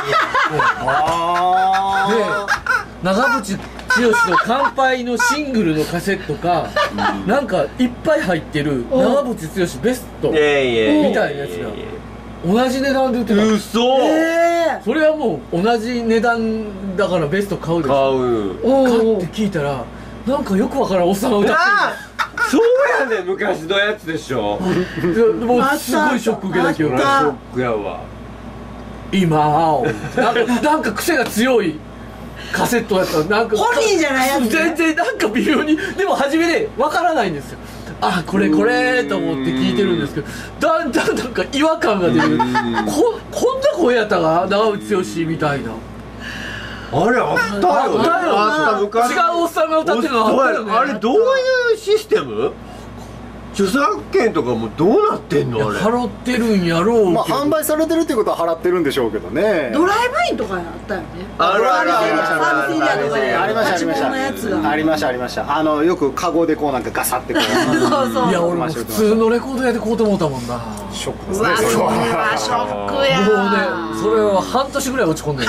長渕剛の「乾杯」のシングルのカセットかなんかいっぱい入ってる長渕剛ベストみたいなやつが同じ値段で売ってた。 うそそれはもう同じ値段だからベスト買うでしょ。買って聞いたらなんかよくわからんおっさんが歌ってる。そうやね昔のやつでしょ。 もうすごいショック受けた記憶。 ショックやわ。 今なんか癖が強いカセットやったらなんか本人じゃないやつ全然なんか微妙にでも初めでわからないんですよ。 あこれこれと思って聞いてるんですけど、だんだんなんか違和感が出る。こんな声やったか長渕剛みたいな。 あれあったよね。あった昔。 違うおっさんが歌ってるのあったよね。 あれどういうシステム？著作権とかもどうなってんのあれ。 払ってるんやろうけど。 まあ販売されてるっていうことは払ってるんでしょうけどね。 ドライブインとかあったよね。 あるあるサービスエリアとかでありましたありましたのやつがありましたありました。よくカゴでこうなんかガサってこうそうそう。 いや俺も普通のレコード屋で買うてもうたもんな。 ショックですね。 うわそれはショックや。 もうねそれは半年ぐらい落ち込んでる。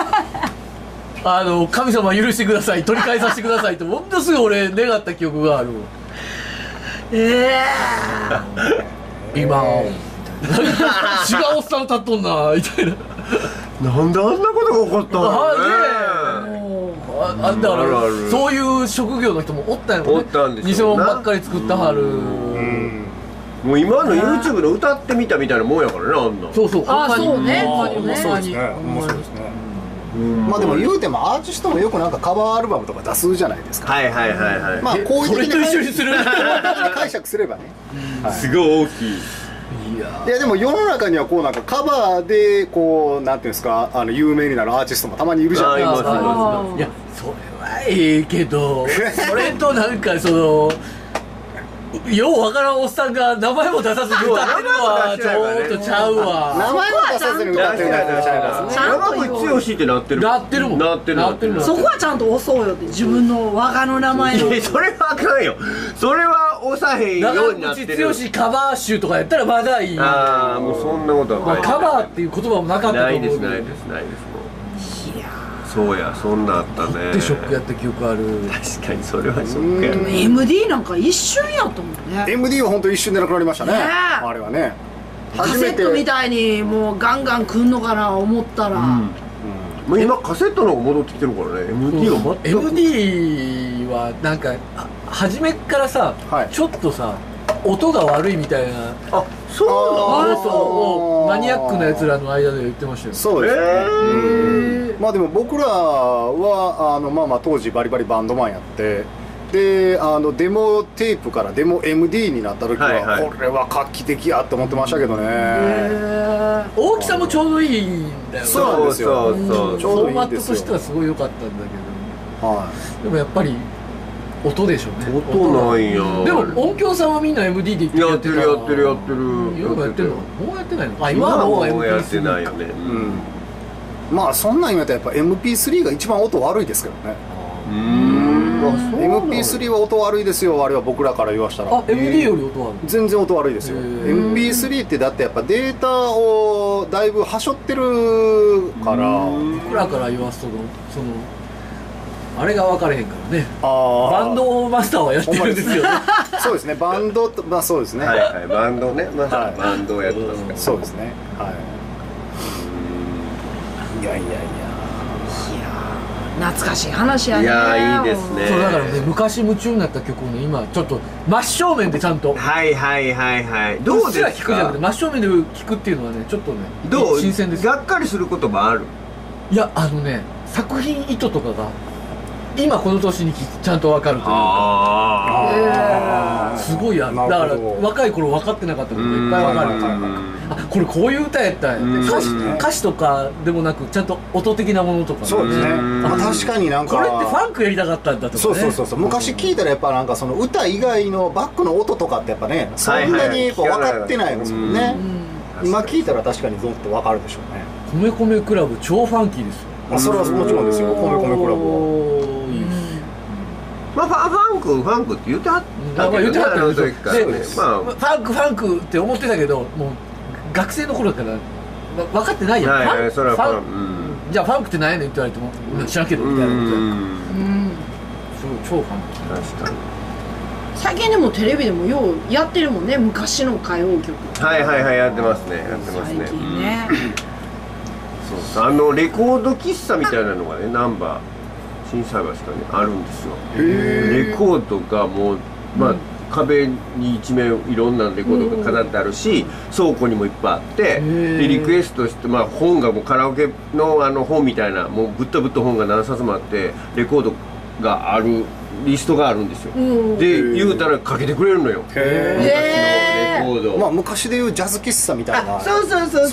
神様許してください、取り返させてくださいってほんとすぐ俺願った記憶がある。今違うおっさん歌っとんなみたいな。 なんであんなことが起こったのね。 だからそういう職業の人もおったんやろね。 おったんでし偽ょうな物ばっかり作ったはる。 もう今の YouTube の歌ってみたみたいなもんやからね、あんな。 そうそう。 あそうね。 面白いですね。面白いですね。まあでも言うてもアーティストもよくなんかカバーアルバムとか出すじゃないですか。 はいはいはいはい。 まあこういうそれと一緒にする。 解釈すればね。 すごい大きい。 いやでも世の中にはこうなんかカバーでこうなんていうんですか有名になるアーティストもたまにいるじゃないですか。 いやそれはええけど、それとなんかそのようわからんおっさんが名前も出さずに歌ってるのはちょっとちゃうわ。 名前も出さずに歌ってるのはちゃいますね。 長渕剛ってなってる。 なってるもん。 なってる。 そこはちゃんと押そうよって自分の我がの名前を。 それはあかんよ。それは押さへんようになってる。 長渕剛カバー集とかやったらまだいい。 ああもうそんなことはない。 カバーっていう言葉もなかったと思う。 ないですないですないです。そうや、そんなあったね。 でショックやった記憶ある。 確かにそれはショックやね。 MD なんか一瞬やったもんね。 MD は本当一瞬でなくなりましたね。 ねあれはねカセットみたいにもうガンガン来んのかな思ったら、 もう今カセットの方が戻ってきてるからね。 MD は全く MD はなんか初めからさ、ちょっとさ音が悪いみたいな。 あ、そうなの。 そうマニアックなやつらの間で言ってましたよ。 そうですね。まあでも僕らはまあ当時バリバリバンドマンやってでデモテープからデモ MD になった時はこれは画期的やって思ってましたけどね。 大きさもちょうどいいんだよね。 そうなんですよ。 ちょうどいいんですよ。フォーマットとしてはすごい良かったんだけど、でもやっぱり音でしょうね。 音なんや。 でも音響さんはみんな MD でやってるやってるやってる。 今もやってるの？もうやってないの？ 今はもうやってないよね。 まあそんなん言うとやっぱ MP3 が一番音悪いですけどね。MP3 は音悪いですよ。あれは僕らから言わしたら。 あ、MD より音悪い？ 全然音悪いですよ。MP3 ってだってやっぱデータをだいぶはしょってるから僕らから言わすとそのあれが分かれへんからね。バンドマスターはやってるんですよね。 そうですね。バンドとまあそうですね。 はいはい。バンドね。まあバンドをやってますから。 そうですね。はい。いや懐かしい話やね。 いやいいですね。 そうだからね昔夢中になった曲をね今ちょっと真正面でちゃんとはいはいはいはい。どうですか？ 聞くじゃなくて真正面で聞くっていうのはねちょっとねどう新鮮です。 がっかりすることもある？いや作品意図とかが今この年にちゃんと分かるというかすごいある。だから若い頃分かってなかったことがいっぱい分かる。あこれこういう歌やったんやって歌詞とかでもなくちゃんと音的なものとかそうですね。確かになんかこれってファンクやりたかったんだとかね。 そう昔聞いたらやっぱなんかその歌以外のバックの音とかってやっぱねそんなに分かってないですもんね。今聞いたら確かにゾンって分かるでしょうね。 米米クラブ超ファンキーですよ。 それはもちろんですよ。米米クラブはまあファンクって言ってはったけどね。ファンクって思ってたけどもう学生の頃から分かってないやん。じゃあファンクって何やねんって言われても知らんけどみたいなことやんか。超ファンク。 確かに。 最近でもテレビでもようやってるもんね昔の歌謡曲。 はいはいはいやってますね。やってますね。 最近ね。 そうレコード喫茶みたいなのがね難波心斎橋かにあるんですよ。レコードがもうまあ壁に一面いろんなレコードが飾ってあるし倉庫にもいっぱいあってでリクエストしてまあ本がもうカラオケの本みたいなもうぶったぶった本が何冊もあってレコードがあるリストがあるんですよ。で言うたらかけてくれるのよ、昔のレコード。 まあ昔でいうジャズ喫茶みたいな。 そう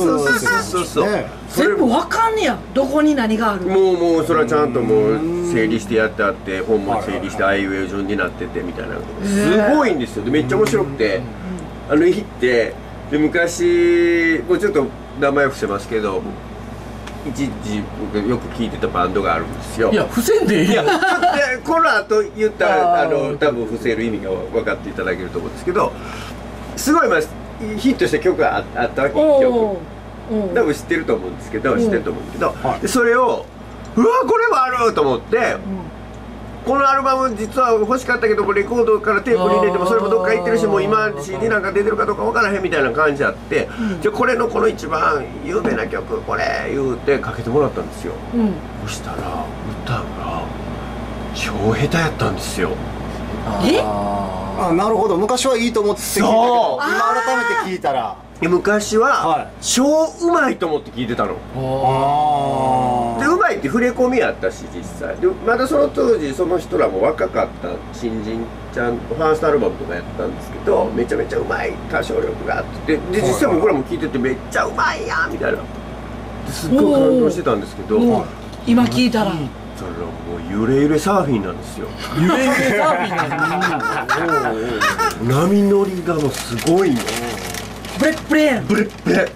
全部わかんねや、どこに何がある。 もうそれはちゃんともう整理してやってあって、本も整理してあいうえお順になっててみたいな。すごいんですよ。でめっちゃ面白くて、行ってで昔もうちょっと名前伏せますけど、一時僕よく聴いてたバンドがあるんですよ。 いや伏せんでいいよ。 この後言ったら多分伏せる意味が分かっていただけると思うんですけど、すごいヒットした曲があったわけ。曲多分知ってると思うんですけど、でそれをうわこれもあると思って、このアルバム実は欲しかったけどレコードからテープに入れてもそれもどっか行ってるし、もう今 CD なんか出てるかどうか分からへんみたいな感じあって、じゃあこれのこの一番有名な曲これ言うてかけてもらったんですよ。そしたら歌が超下手やったんですよ。 あ、なるほど。昔はいいと思って聞いたけど、今改めて聞いたら昔は超うまいと思って聞いてたの。でうまいって触れ込みやったし、実際でまだその当時その人らも若かった新人ちゃんファーストアルバムとかやったんですけど、めちゃめちゃうまい歌唱力があって、で実際僕らも聞いててめっちゃうまいやんみたいな、すっごい感動してたんですけど、 今聞いたらそれはもうゆれゆれサーフィンなんですよ。 ゆれゆれサーフィンなんです。 波乗りがもうすごいの。 ブレッブレーンブレッブレ。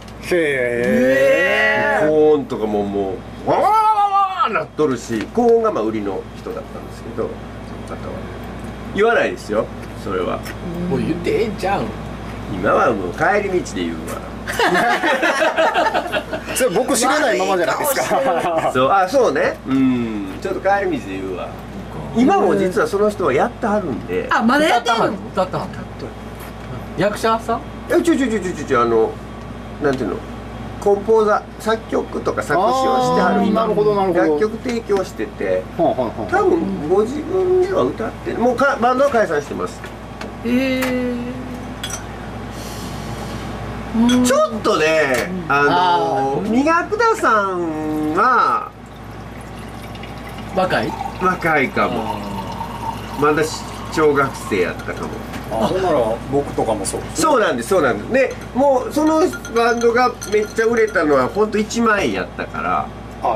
高音とかももうワワワワワなっとるし、高音が売りの人だったんですけど、その方は言わないですよ。それはもう言ってええんちゃうん。 今はもう帰り道で言うわ。 それ僕知らないままじゃないですか。 そうね。ちょっと帰り道で言うわ。今も実はその人はやってはるんで。 あ、まだやってるの。 歌ったはん。役者さん？ なんていうの、コンポーザー、作曲とか作詞をしてはる。今楽曲提供してて、多分ご自分では歌ってる。もうバンドは解散してます。ちょっとね、三宅田さんは若いかも。まだ小学生やったかも。 そうなら僕とかもそう。 そうなんです。でもうそのバンドがめっちゃ売れたのはほんと1万円やったから、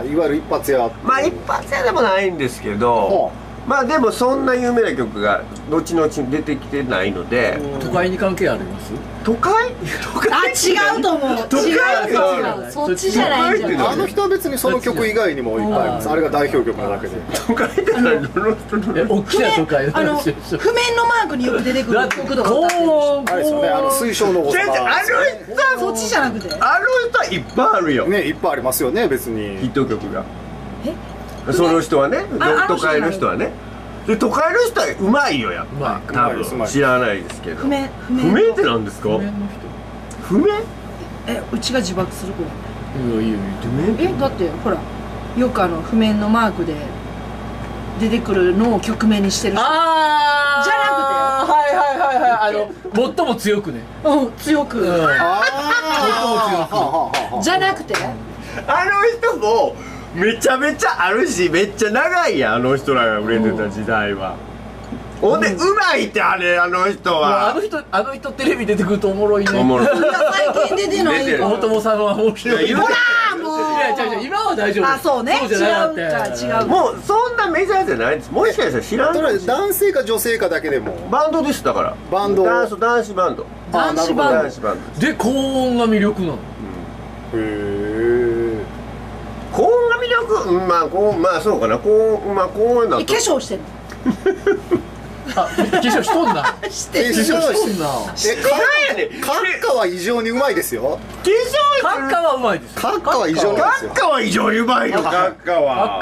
いわゆる一発屋。 まあ一発屋でもないんですけど、まあでもそんな有名な曲が後々出てきてないので。 都会に関係あります？ 都会違うと思う。 都会違う。そっちじゃないんじゃない。 あの人は別にその曲以外にもいっぱいあります。あれが代表曲なだけで。 都会って何の人の？ 大きな都会の話。 譜面のマークによく出てくる曲とか歌ってるでしょ。 あれですよね。水晶の王様。 そっちじゃなくて。 あの人はいっぱいあるよ。 ね、いっぱいありますよね、別に。 ヒット曲が。その人はね、都会の人はね。で都会の人はうまいよ、やっぱ多分知らないですけど。譜面って何ですか？譜面？ うちが自爆する子。 いいよ。 だってほらよく譜面のマークで出てくるのを曲名にしてる人。じゃなくて。 はい最も強くね。 強く。 最も強く。 じゃなくて。 あの人もめちゃめちゃあるし、めっちゃ長いやん、あの人らが売れてた時代は。ほんでうまいってあの人は。 あの人テレビ出てくるとおもろいね。 おもろい。 最近出てないよ。 大友さんは面白い。 ほらもう。 いや今は大丈夫。 そうね。違う。 もうそんなメジャーじゃないです。もしかしたら知らん。 男性か女性かだけでも。 バンドです。だからバンド。 男子バンド。 男子バンド。 で高音が魅力なの。 へえ。 高音が魅力。まあそうかな。高音だと。 化粧してんの。 化粧しとんな。 してる。 化粧しとんな。 閣下は異常にうまいですよ。 閣下はうまいです。 閣下は異常にうまいですよ。 閣下は異常にうまいよ。閣下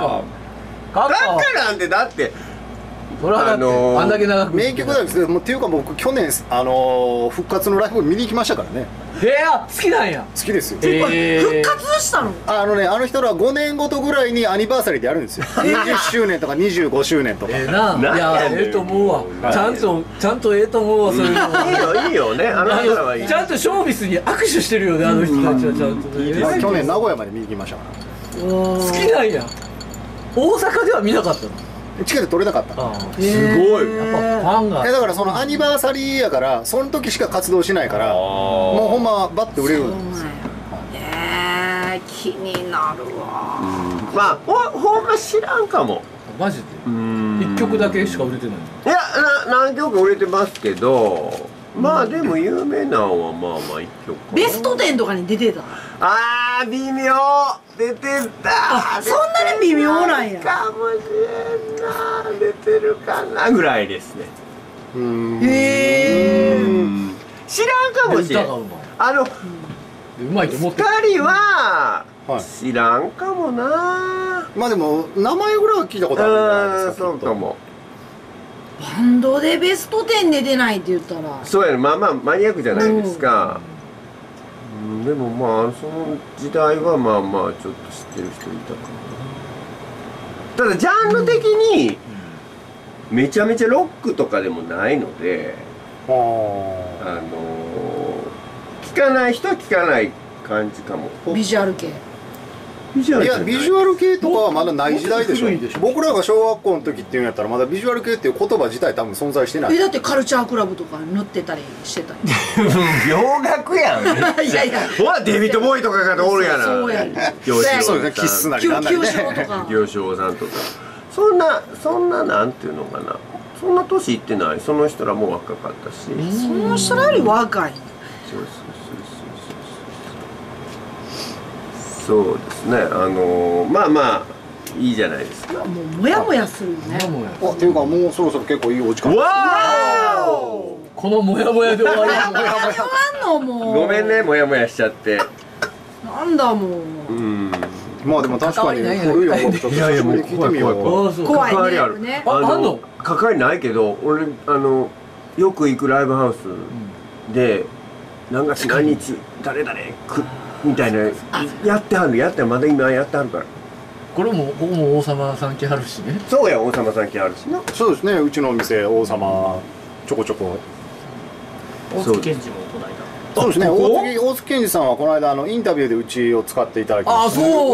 なんてだって。 あんだけ長く名曲なんですけど、っていうか僕去年復活のライブ見に行きましたからね。 好きなんや。 好きですよ。 復活したの？ あの人ら5年ごとぐらいにアニバーサリーでやるんですよ。20周年とか25周年とか。 いやと思うわ。ちゃんとと思うわ。そういうのいいよね。あの人らはいい。 ちゃんとショービスに握手してるよね、あの人たちはちゃんとね。 去年名古屋まで見に行きましたから。 好きなんや。大阪では見なかったの？ チケット取れなかった。 すごい。 やっぱファンがだからそのアニバーサリーやからその時しか活動しないからもうほんまバッて売れるんですよ。 気になるわ。 まあほんま知らんかも。 マジで1曲だけしか売れてない。 いや何曲売れてますけど、まあでも有名なのはまあまあ1曲かな。 ベスト10とかに出てた。 あー微妙出てた。 そんなに微妙なんや。 かもしれんな、出てるかなぐらいですね。 へえ。 知らんかもしれん。 うまいと思って。 2人は知らんかもな。 まあでも名前ぐらいは聞いたことあるんじゃないですか。 そうかも。 バンドでベスト10で出ないって言ったらそうやね、まあまあマニアックじゃないですか。でもまあその時代はまあまあちょっと知ってる人いたかな。ただジャンル的にめちゃめちゃロックとかでもないので、聞かない人は聞かない感じかも。 ビジュアル系。 いやビジュアル系とかはまだない時代でしょ。僕らが小学校の時っていうんやったらまだビジュアル系っていう言葉自体多分存在してない。 だってカルチャークラブとか塗ってたりしてたり。 洋楽やん。 いやいや。 ほらデビッド・ボーイとかがおるやな。 そうや。 そうね、キスなりなんなりね。 清志郎さんとか。そんななんていうのかな。そんな年いってない。その人らも若かったし。 その人らより若い。 そうですね。まあまあいいじゃないですか。 もうモヤモヤするよね。 っていうかもうそろそろ結構いいお時間。 わー！ このモヤモヤで終わる。 ごめんね、モヤモヤしちゃって。 なんだもう。 まあでも確かに古い音楽ちょっと久しぶりに聞いてみよう。 怖いね。関わりないけど、俺よく行くライブハウスで何月何日誰々みたいなやってはるまだ今やってはるから。 ここも王様さん来はるしね。 そうや、王様さん来はるしな。 そうですね、うちのお店王様ちょこちょこ。 大月健二もこの間。 そうですね、大月健二さんはこの間インタビューでうちを使っていただきました。 あ、そう。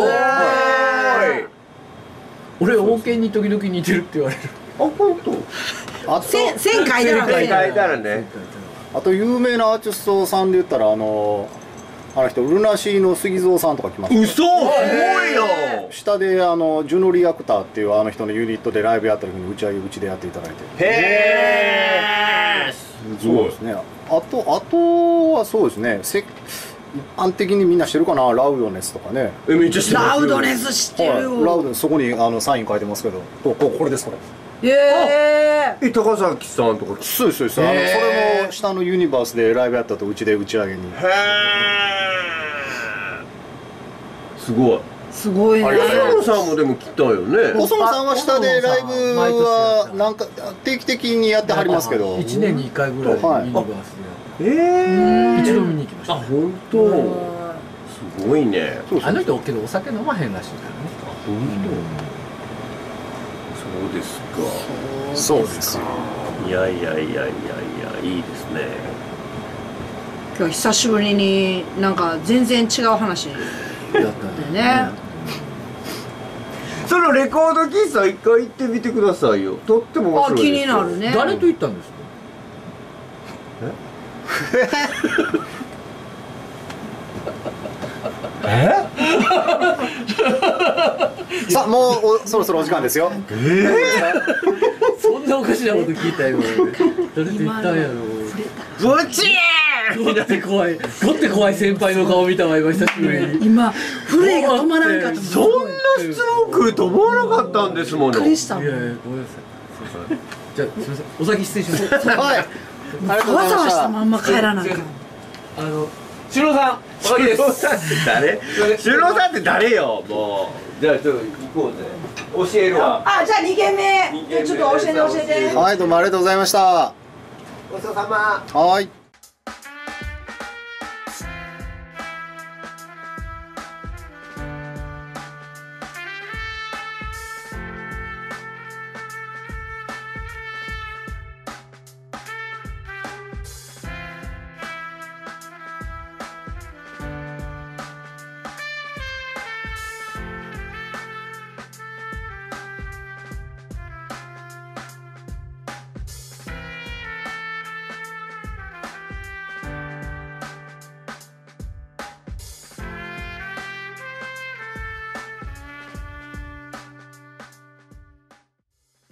俺王健に時々似てるって言われる。 あ、本当。 あと 1000回だらね。 あと有名なアーティストさんで言ったらあの人ルナシーの杉蔵さんとか来ます。 嘘、すごいよ。 下でジュノリアクターっていう人のユニットでライブやった時に打ち上げうちでやっていただいて。 へえ。 すごいですね。あとはそうですね。一般的にみんな知ってるかな、ラウドネスとかね。 めっちゃ知ってます。 ラウドネス知ってるよ。 ラウドネス、そこにサイン書いてますけど、これですこれ。 高崎さんとか。 そうです。それも下のユニバースでライブやったとうちで打ち上げに。 へえ。すごい。 すごいね。 細野さんもでも来たよね。 細野さんは下でライブはなんか定期的にやってはりますけど。 1年に1回ぐらいユニバースで。一度見に行きました。 あ、本当。すごいね。 あの人けどお酒飲まへんらしいからね。 そうですか。 そうですよ。 いや、いいですね。 今日久しぶりになんか全然違う話だったね。 そのレコード喫茶一回行ってみてくださいよ。とっても面白いですよ。 気になるね。 誰と行ったんですか？ さあもうそろそろお時間ですよ。 そんなおかしなこと聞いたよ。誰と行ったんやろ。 ぶちだって怖い。ごって怖い先輩の顔見たわ今久しぶりに。 今震えが止まらんかった。 そんな質問来ると思わなかったんですもの。 びっくりしたもん。 いやごめんなさい。じゃあすみません。お先失礼します。 はい。 わざわざしたまんま帰らないかん。 修郎さん、おかげです。 誰？修郎さんって誰よ、もう。じゃあちょっと行こうぜ。教えるわ。 あ、じゃあ2軒目。ちょっと教えて。 はい、どうもありがとうございました。 ごちそうさま。 はい。